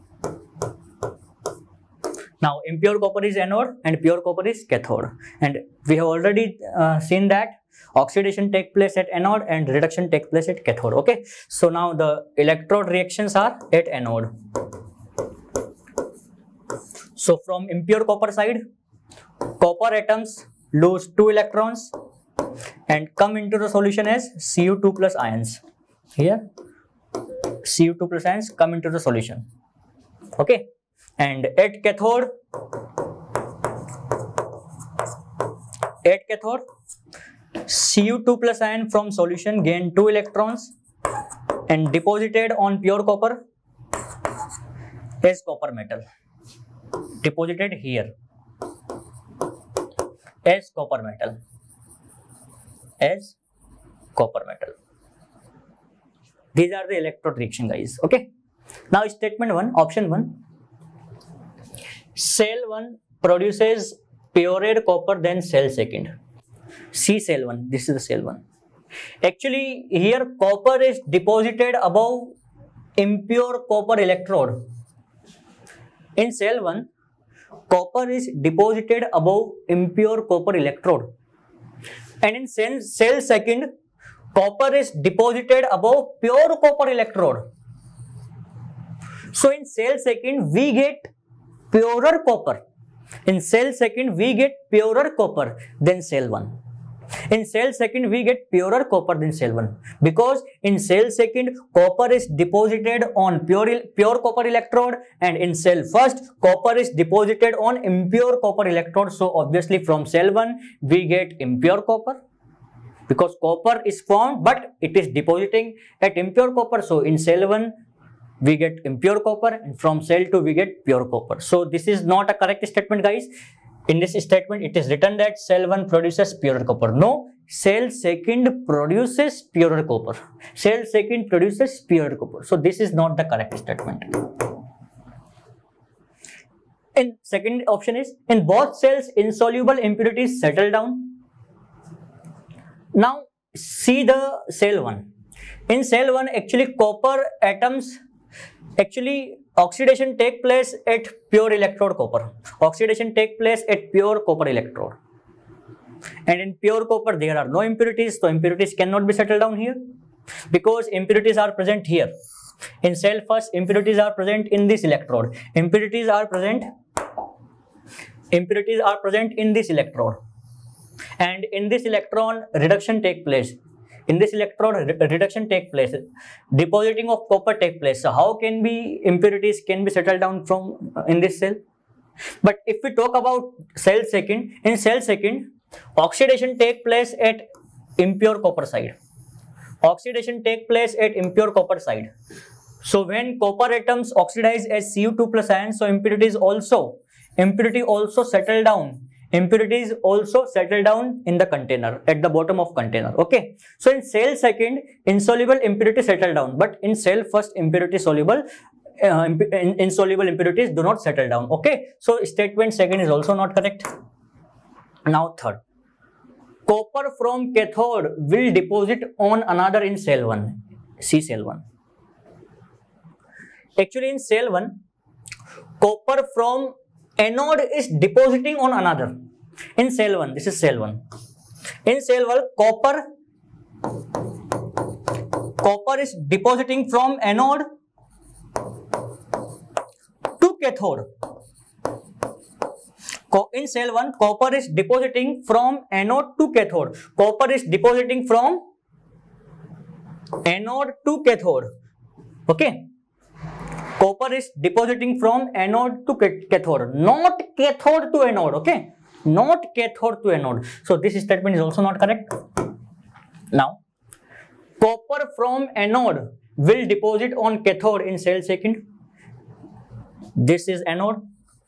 Now impure copper is anode and pure copper is cathode, and we have already uh, seen that oxidation take place at anode and reduction take place at cathode. Okay, so now the electrode reactions are at anode. So from impure copper side, copper atoms lose two electrons and come into the solution as C u two plus ions. Here C u two plus ions come into the solution. Okay, and at cathode, at cathode C u two plus ion from solution gain two electrons and deposited on pure copper as copper metal, deposited here as copper metal, as copper metal. These are the electrode reaction, guys. Okay, now statement one, option one, cell one produces purer copper than cell second. See cell one, this is the cell one. Actually here copper is deposited above impure copper electrode. In cell one, copper is deposited above impure copper electrode, and in cell, cell second, copper is deposited above pure copper electrode. So in cell second, we get purer copper. In cell second, we get purer copper than cell one. In cell second, we get purer copper than cell one, because in cell second, copper is deposited on pure, pure copper electrode, and in cell first, copper is deposited on impure copper electrode. So obviously from cell one, we get impure copper, because copper is formed but it is depositing at impure copper. So in cell one, we get impure copper, and from cell two, we get pure copper. So this is not a correct statement, guys. In this statement, it is written that cell one produces purer copper. No, cell second produces purer copper. Cell second produces purer copper. So this is not the correct statement. And second option is, in both cells, insoluble impurities settle down. Now see the cell one. In cell one, actually copper atoms, actually oxidation take place at pure electrode copper. Oxidation take place at pure copper electrode. And in pure copper, there are no impurities. So impurities cannot be settled down here, because impurities are present here. In cell first, impurities are present in this electrode. Impurities are present. Impurities are present in this electrode. And in this electron, reduction take place. In this electrode, re reduction take place. Depositing of copper take place. So how can be impurities can be settled down from uh, in this cell? But if we talk about cell second, in cell second, oxidation take place at impure copper side. Oxidation take place at impure copper side. So when copper atoms oxidize as C U two plus ion, so impurities also, impurity also settle down. Impurities also settle down in the container, at the bottom of container. Okay. So in cell second, insoluble impurity settle down, but in cell first, impurity soluble, uh, insoluble impurities do not settle down. Okay. So statement second is also not correct. Now third, copper from cathode will deposit on another in cell one. See cell one. Actually in cell one, copper from anode is depositing on another. In cell one, this is cell one. In cell one, copper, copper is depositing from anode to cathode. In cell one, copper is depositing from anode to cathode. Copper is depositing from anode to cathode. Okay. Copper is depositing from anode to cathode, not cathode to anode. Okay, not cathode to anode. So this statement is also not correct. Now, copper from anode will deposit on cathode in cell second. This is anode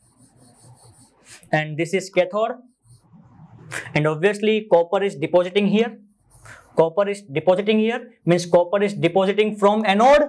and this is cathode, and obviously copper is depositing here. Copper is depositing here means copper is depositing from anode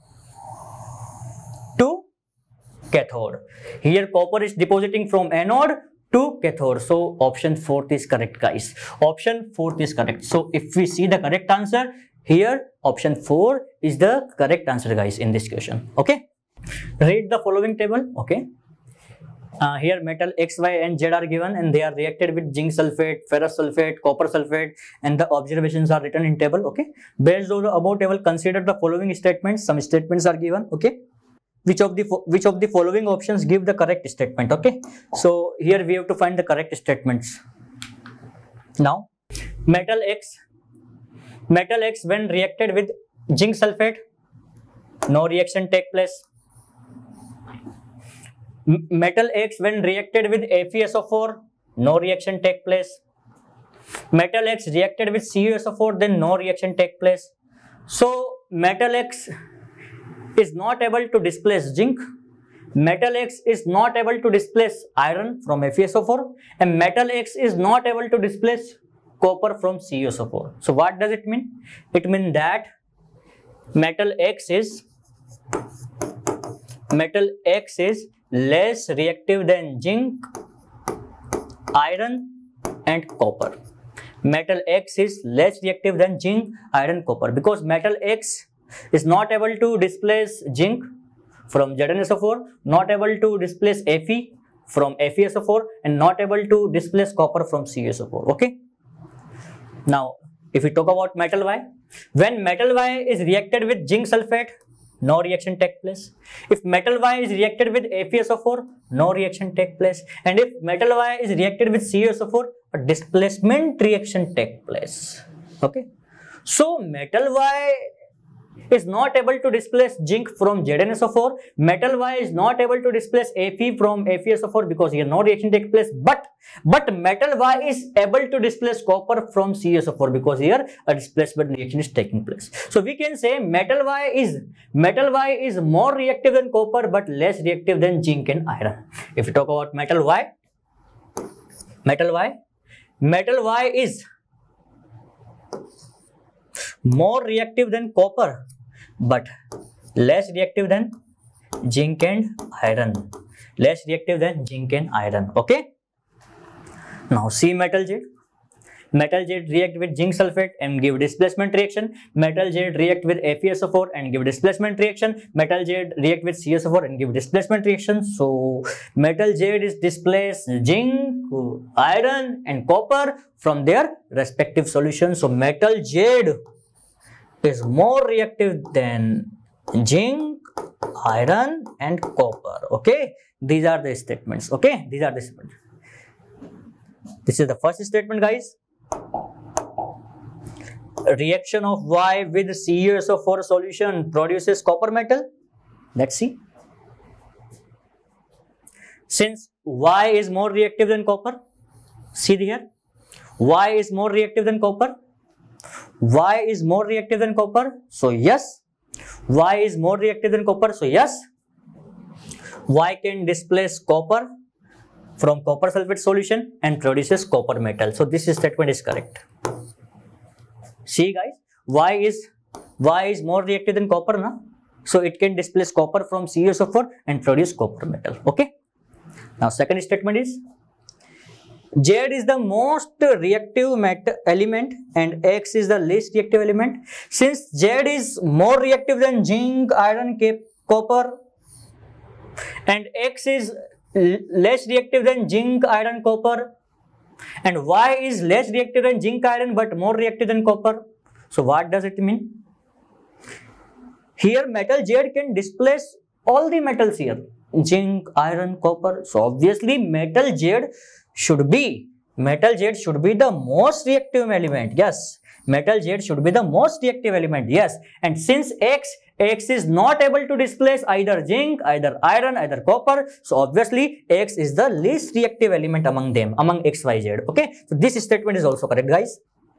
to cathode. Here copper is depositing from anode to cathode. So option fourth is correct, guys. Option fourth is correct. So if we see the correct answer here, option four is the correct answer, guys, in this question. Okay. Read the following table. Okay. Uh, here metal X, Y and Z are given and they are reacted with zinc sulfate, ferrous sulfate, copper sulfate, and the observations are written in table. Okay. Based on the above table, consider the following statements. Some statements are given. Okay. Which of the which of the following options give the correct statement? Okay. So here we have to find the correct statements. Now, metal X, metal X when reacted with zinc sulfate, no reaction take place. Metal X when reacted with F e S O four, no reaction take place. Metal X reacted with C u S O four, then no reaction take place. So metal X is not able to displace zinc. Metal X is not able to displace iron from F e S O four, and metal X is not able to displace copper from C u S O four. So what does it mean? It means that metal X is metal X is less reactive than zinc, iron and copper. Metal X is less reactive than zinc, iron, copper, because metal X is not able to displace zinc from Z n S O four, not able to displace Fe, from F e S O four and not able to displace copper from C e S O four. Okay. Now, if we talk about metal Y, when metal Y is reacted with zinc sulfate, no reaction take place. If metal Y is reacted with F e S O four, no reaction take place. And if metal Y is reacted with C e S O four, a displacement reaction take place. Okay. So metal Y is not able to displace zinc from Z n S O four. Metal Y is not able to displace Fe from F e S O four because here no reaction takes place. But but metal Y is able to displace copper from C e S O four because here a displacement reaction is taking place. So we can say metal Y is metal Y is more reactive than copper but less reactive than zinc and iron. If we talk about metal Y, metal Y, metal Y is more reactive than copper but less reactive than zinc and iron. Less reactive than zinc and iron. Okay. Now see metal Z. Metal Z react with zinc sulfate and give displacement reaction. Metal Z react with F e S O four and give displacement reaction. Metal Z react with C e S O four and give displacement reaction. So metal Z is displace zinc, iron and copper from their respective solutions. So metal Z is more reactive than zinc, iron and copper. Okay, these are the statements. Okay, these are the statements. This is the first statement, guys. Reaction of Y with C e S O four solution produces copper metal. Let's see. Since Y is more reactive than copper, see here, Y is more reactive than copper. Y is more reactive than copper, so yes. Y is more reactive than copper, so yes. Y can displace copper from copper sulfate solution and produces copper metal. So this statement is correct. See guys, Y is Y is more reactive than copper, na? So it can displace copper from C e S O four and produce copper metal. Okay. Now second statement is Z is the most reactive metal element and X is the least reactive element. Since Z is more reactive than zinc, iron, copper and X is less reactive than zinc, iron, copper and Y is less reactive than zinc, iron but more reactive than copper. So what does it mean? Here metal Z can displace all the metals here, zinc, iron, copper. So obviously metal Z should be, metal Z should be the most reactive element. Yes, metal Z should be the most reactive element. Yes, and since X, X is not able to displace either zinc, either iron, either copper. So obviously X is the least reactive element among them, among X, Y, Z. Okay, so this statement is also correct, guys.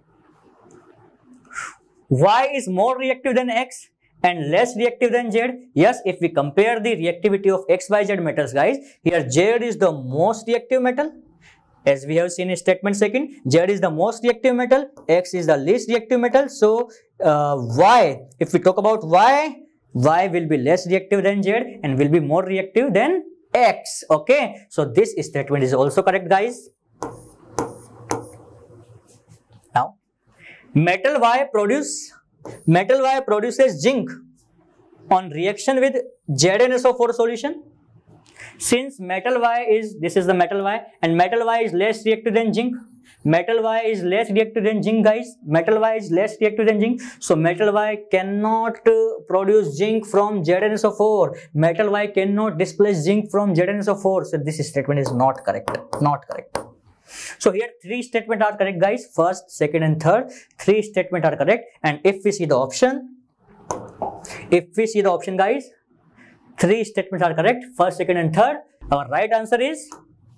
Y is more reactive than X and less reactive than Z. Yes, if we compare the reactivity of X, Y, Z metals, guys, here Z is the most reactive metal. As we have seen in statement second, Z is the most reactive metal, X is the least reactive metal. So uh, Y, if we talk about Y, Y will be less reactive than Z and will be more reactive than X. Okay, so this statement is also correct, guys. Now, metal Y produce metal Y produces zinc on reaction with Z n S O four solution. Since metal Y is, this is the metal Y and metal Y is less reactive than zinc. Metal Y is less reactive than zinc, guys. Metal Y is less reactive than zinc. So metal Y cannot uh, produce zinc from Z n S O four. Metal Y cannot displace zinc from Z n S O four. So this statement is not correct. Not correct. So here three statements are correct, guys. First, second and third. Three statements are correct. And if we see the option, if we see the option, guys, three statements are correct, first, second and third. Our right answer is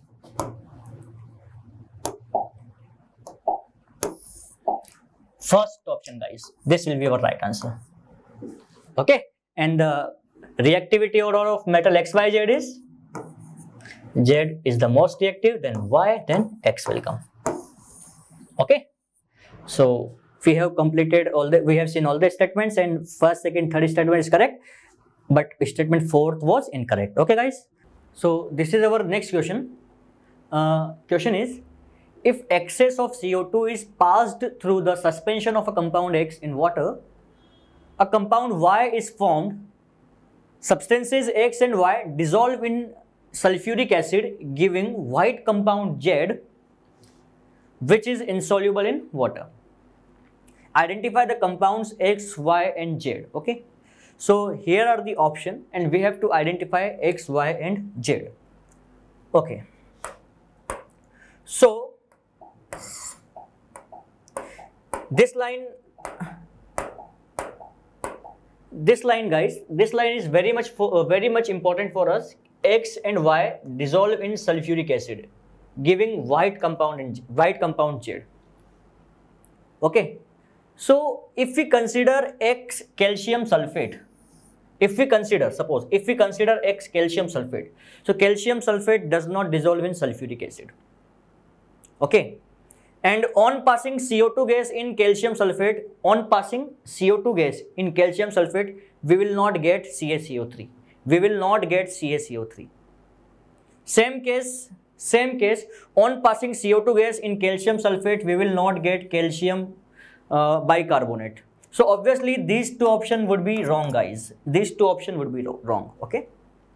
first option, guys. This will be our right answer. Okay, and the reactivity order of metal X Y Z is Z is the most reactive, then Y, then X will come. Okay, so we have completed all the, we have seen all the statements and first, second, third statement is correct. But statement fourth was incorrect. Okay, guys. So this is our next question. Uh, question is, if excess of C O two is passed through the suspension of a compound X in water, a compound Y is formed. Substances X and Y dissolve in sulfuric acid giving white compound Z which is insoluble in water. Identify the compounds X, Y and Z. Okay, so here are the options and we have to identify X, Y and Z. Okay, so this line this line guys this line is very much for, uh, very much important for us. X and Y dissolve in sulfuric acid giving white compound in white compound Z. Okay, so if we consider X calcium sulfate, if we consider suppose if we consider X calcium sulfate, so calcium sulfate does not dissolve in sulfuric acid. Okay, and on passing C O two gas in calcium sulfate, on passing C O two gas in calcium sulfate, we will not get C a C O three. We will not get C a C O three. Same case, same case, on passing C O two gas in calcium sulfate, we will not get calcium uh, bicarbonate. So obviously these two options would be wrong, guys. These two options would be wrong. Okay.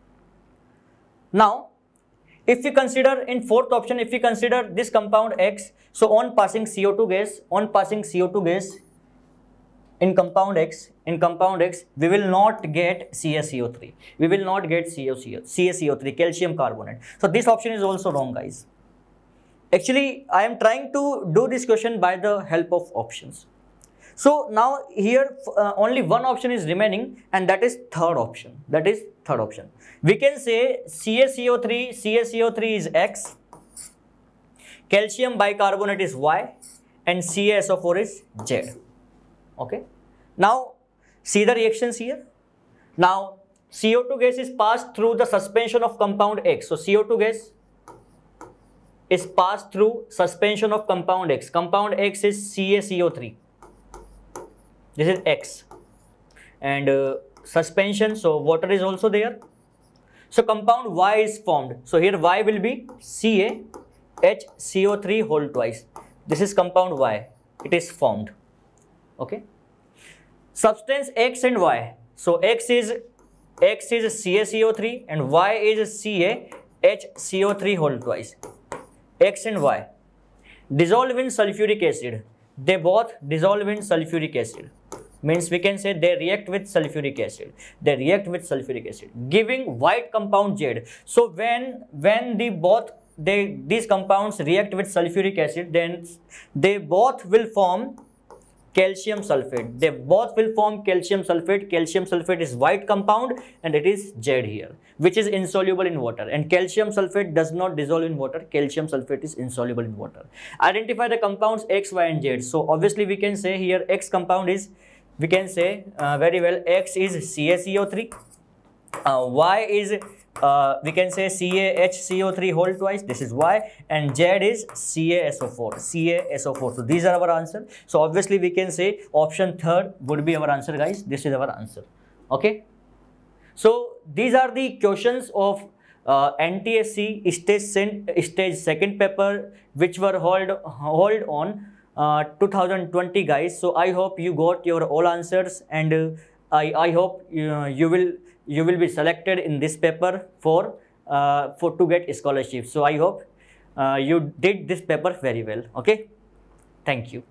Now, if we consider in fourth option, if we consider this compound X, so on passing C O two gas, on passing C O two gas in compound X, in compound X, we will not get C a C O three. We will not get C a C O three, calcium carbonate. So this option is also wrong, guys. Actually, I am trying to do this question by the help of options. So now here uh, only one option is remaining, and that is third option. That is third option. We can say C a C O three, C a C O three is X, calcium bicarbonate is Y, and C a S O four is Z. Okay. Now see the reactions here. Now C O two gas is passed through the suspension of compound X. So C O two gas is passed through suspension of compound X. Compound X is C a C O three. This is X, and uh, suspension, so water is also there. So compound Y is formed. So here Y will be C a H C O three whole twice. This is compound Y. It is formed. Okay. Substance X and Y. So X is X is C a C O three and Y is C a H C O three whole twice. X and Y dissolve in sulfuric acid. They both dissolve in sulfuric acid. Means we can say they react with sulfuric acid. They react with sulfuric acid, giving white compound Z. So when when the both they these compounds react with sulfuric acid, then they both will form calcium sulfate. They both will form calcium sulfate. Calcium sulfate is white compound and it is Z here, which is insoluble in water. And calcium sulfate does not dissolve in water. Calcium sulfate is insoluble in water. Identify the compounds X, Y and Z. So obviously we can say here X compound is, we can say uh, very well, X is C a C O three. Uh, y is uh, we can say C a H C O three whole twice. This is Y, and Z is C a S O four. C a S O four. So these are our answer. So obviously we can say option third would be our answer, guys. This is our answer. Okay. So these are the questions of uh, N T S C stage stage second paper, which were held hold on uh, two thousand twenty, guys. So I hope you got your all answers, and uh, I I hope you, uh, you will. you will be selected in this paper for uh, for to get scholarship. So I hope uh, you did this paper very well. Okay, thank you.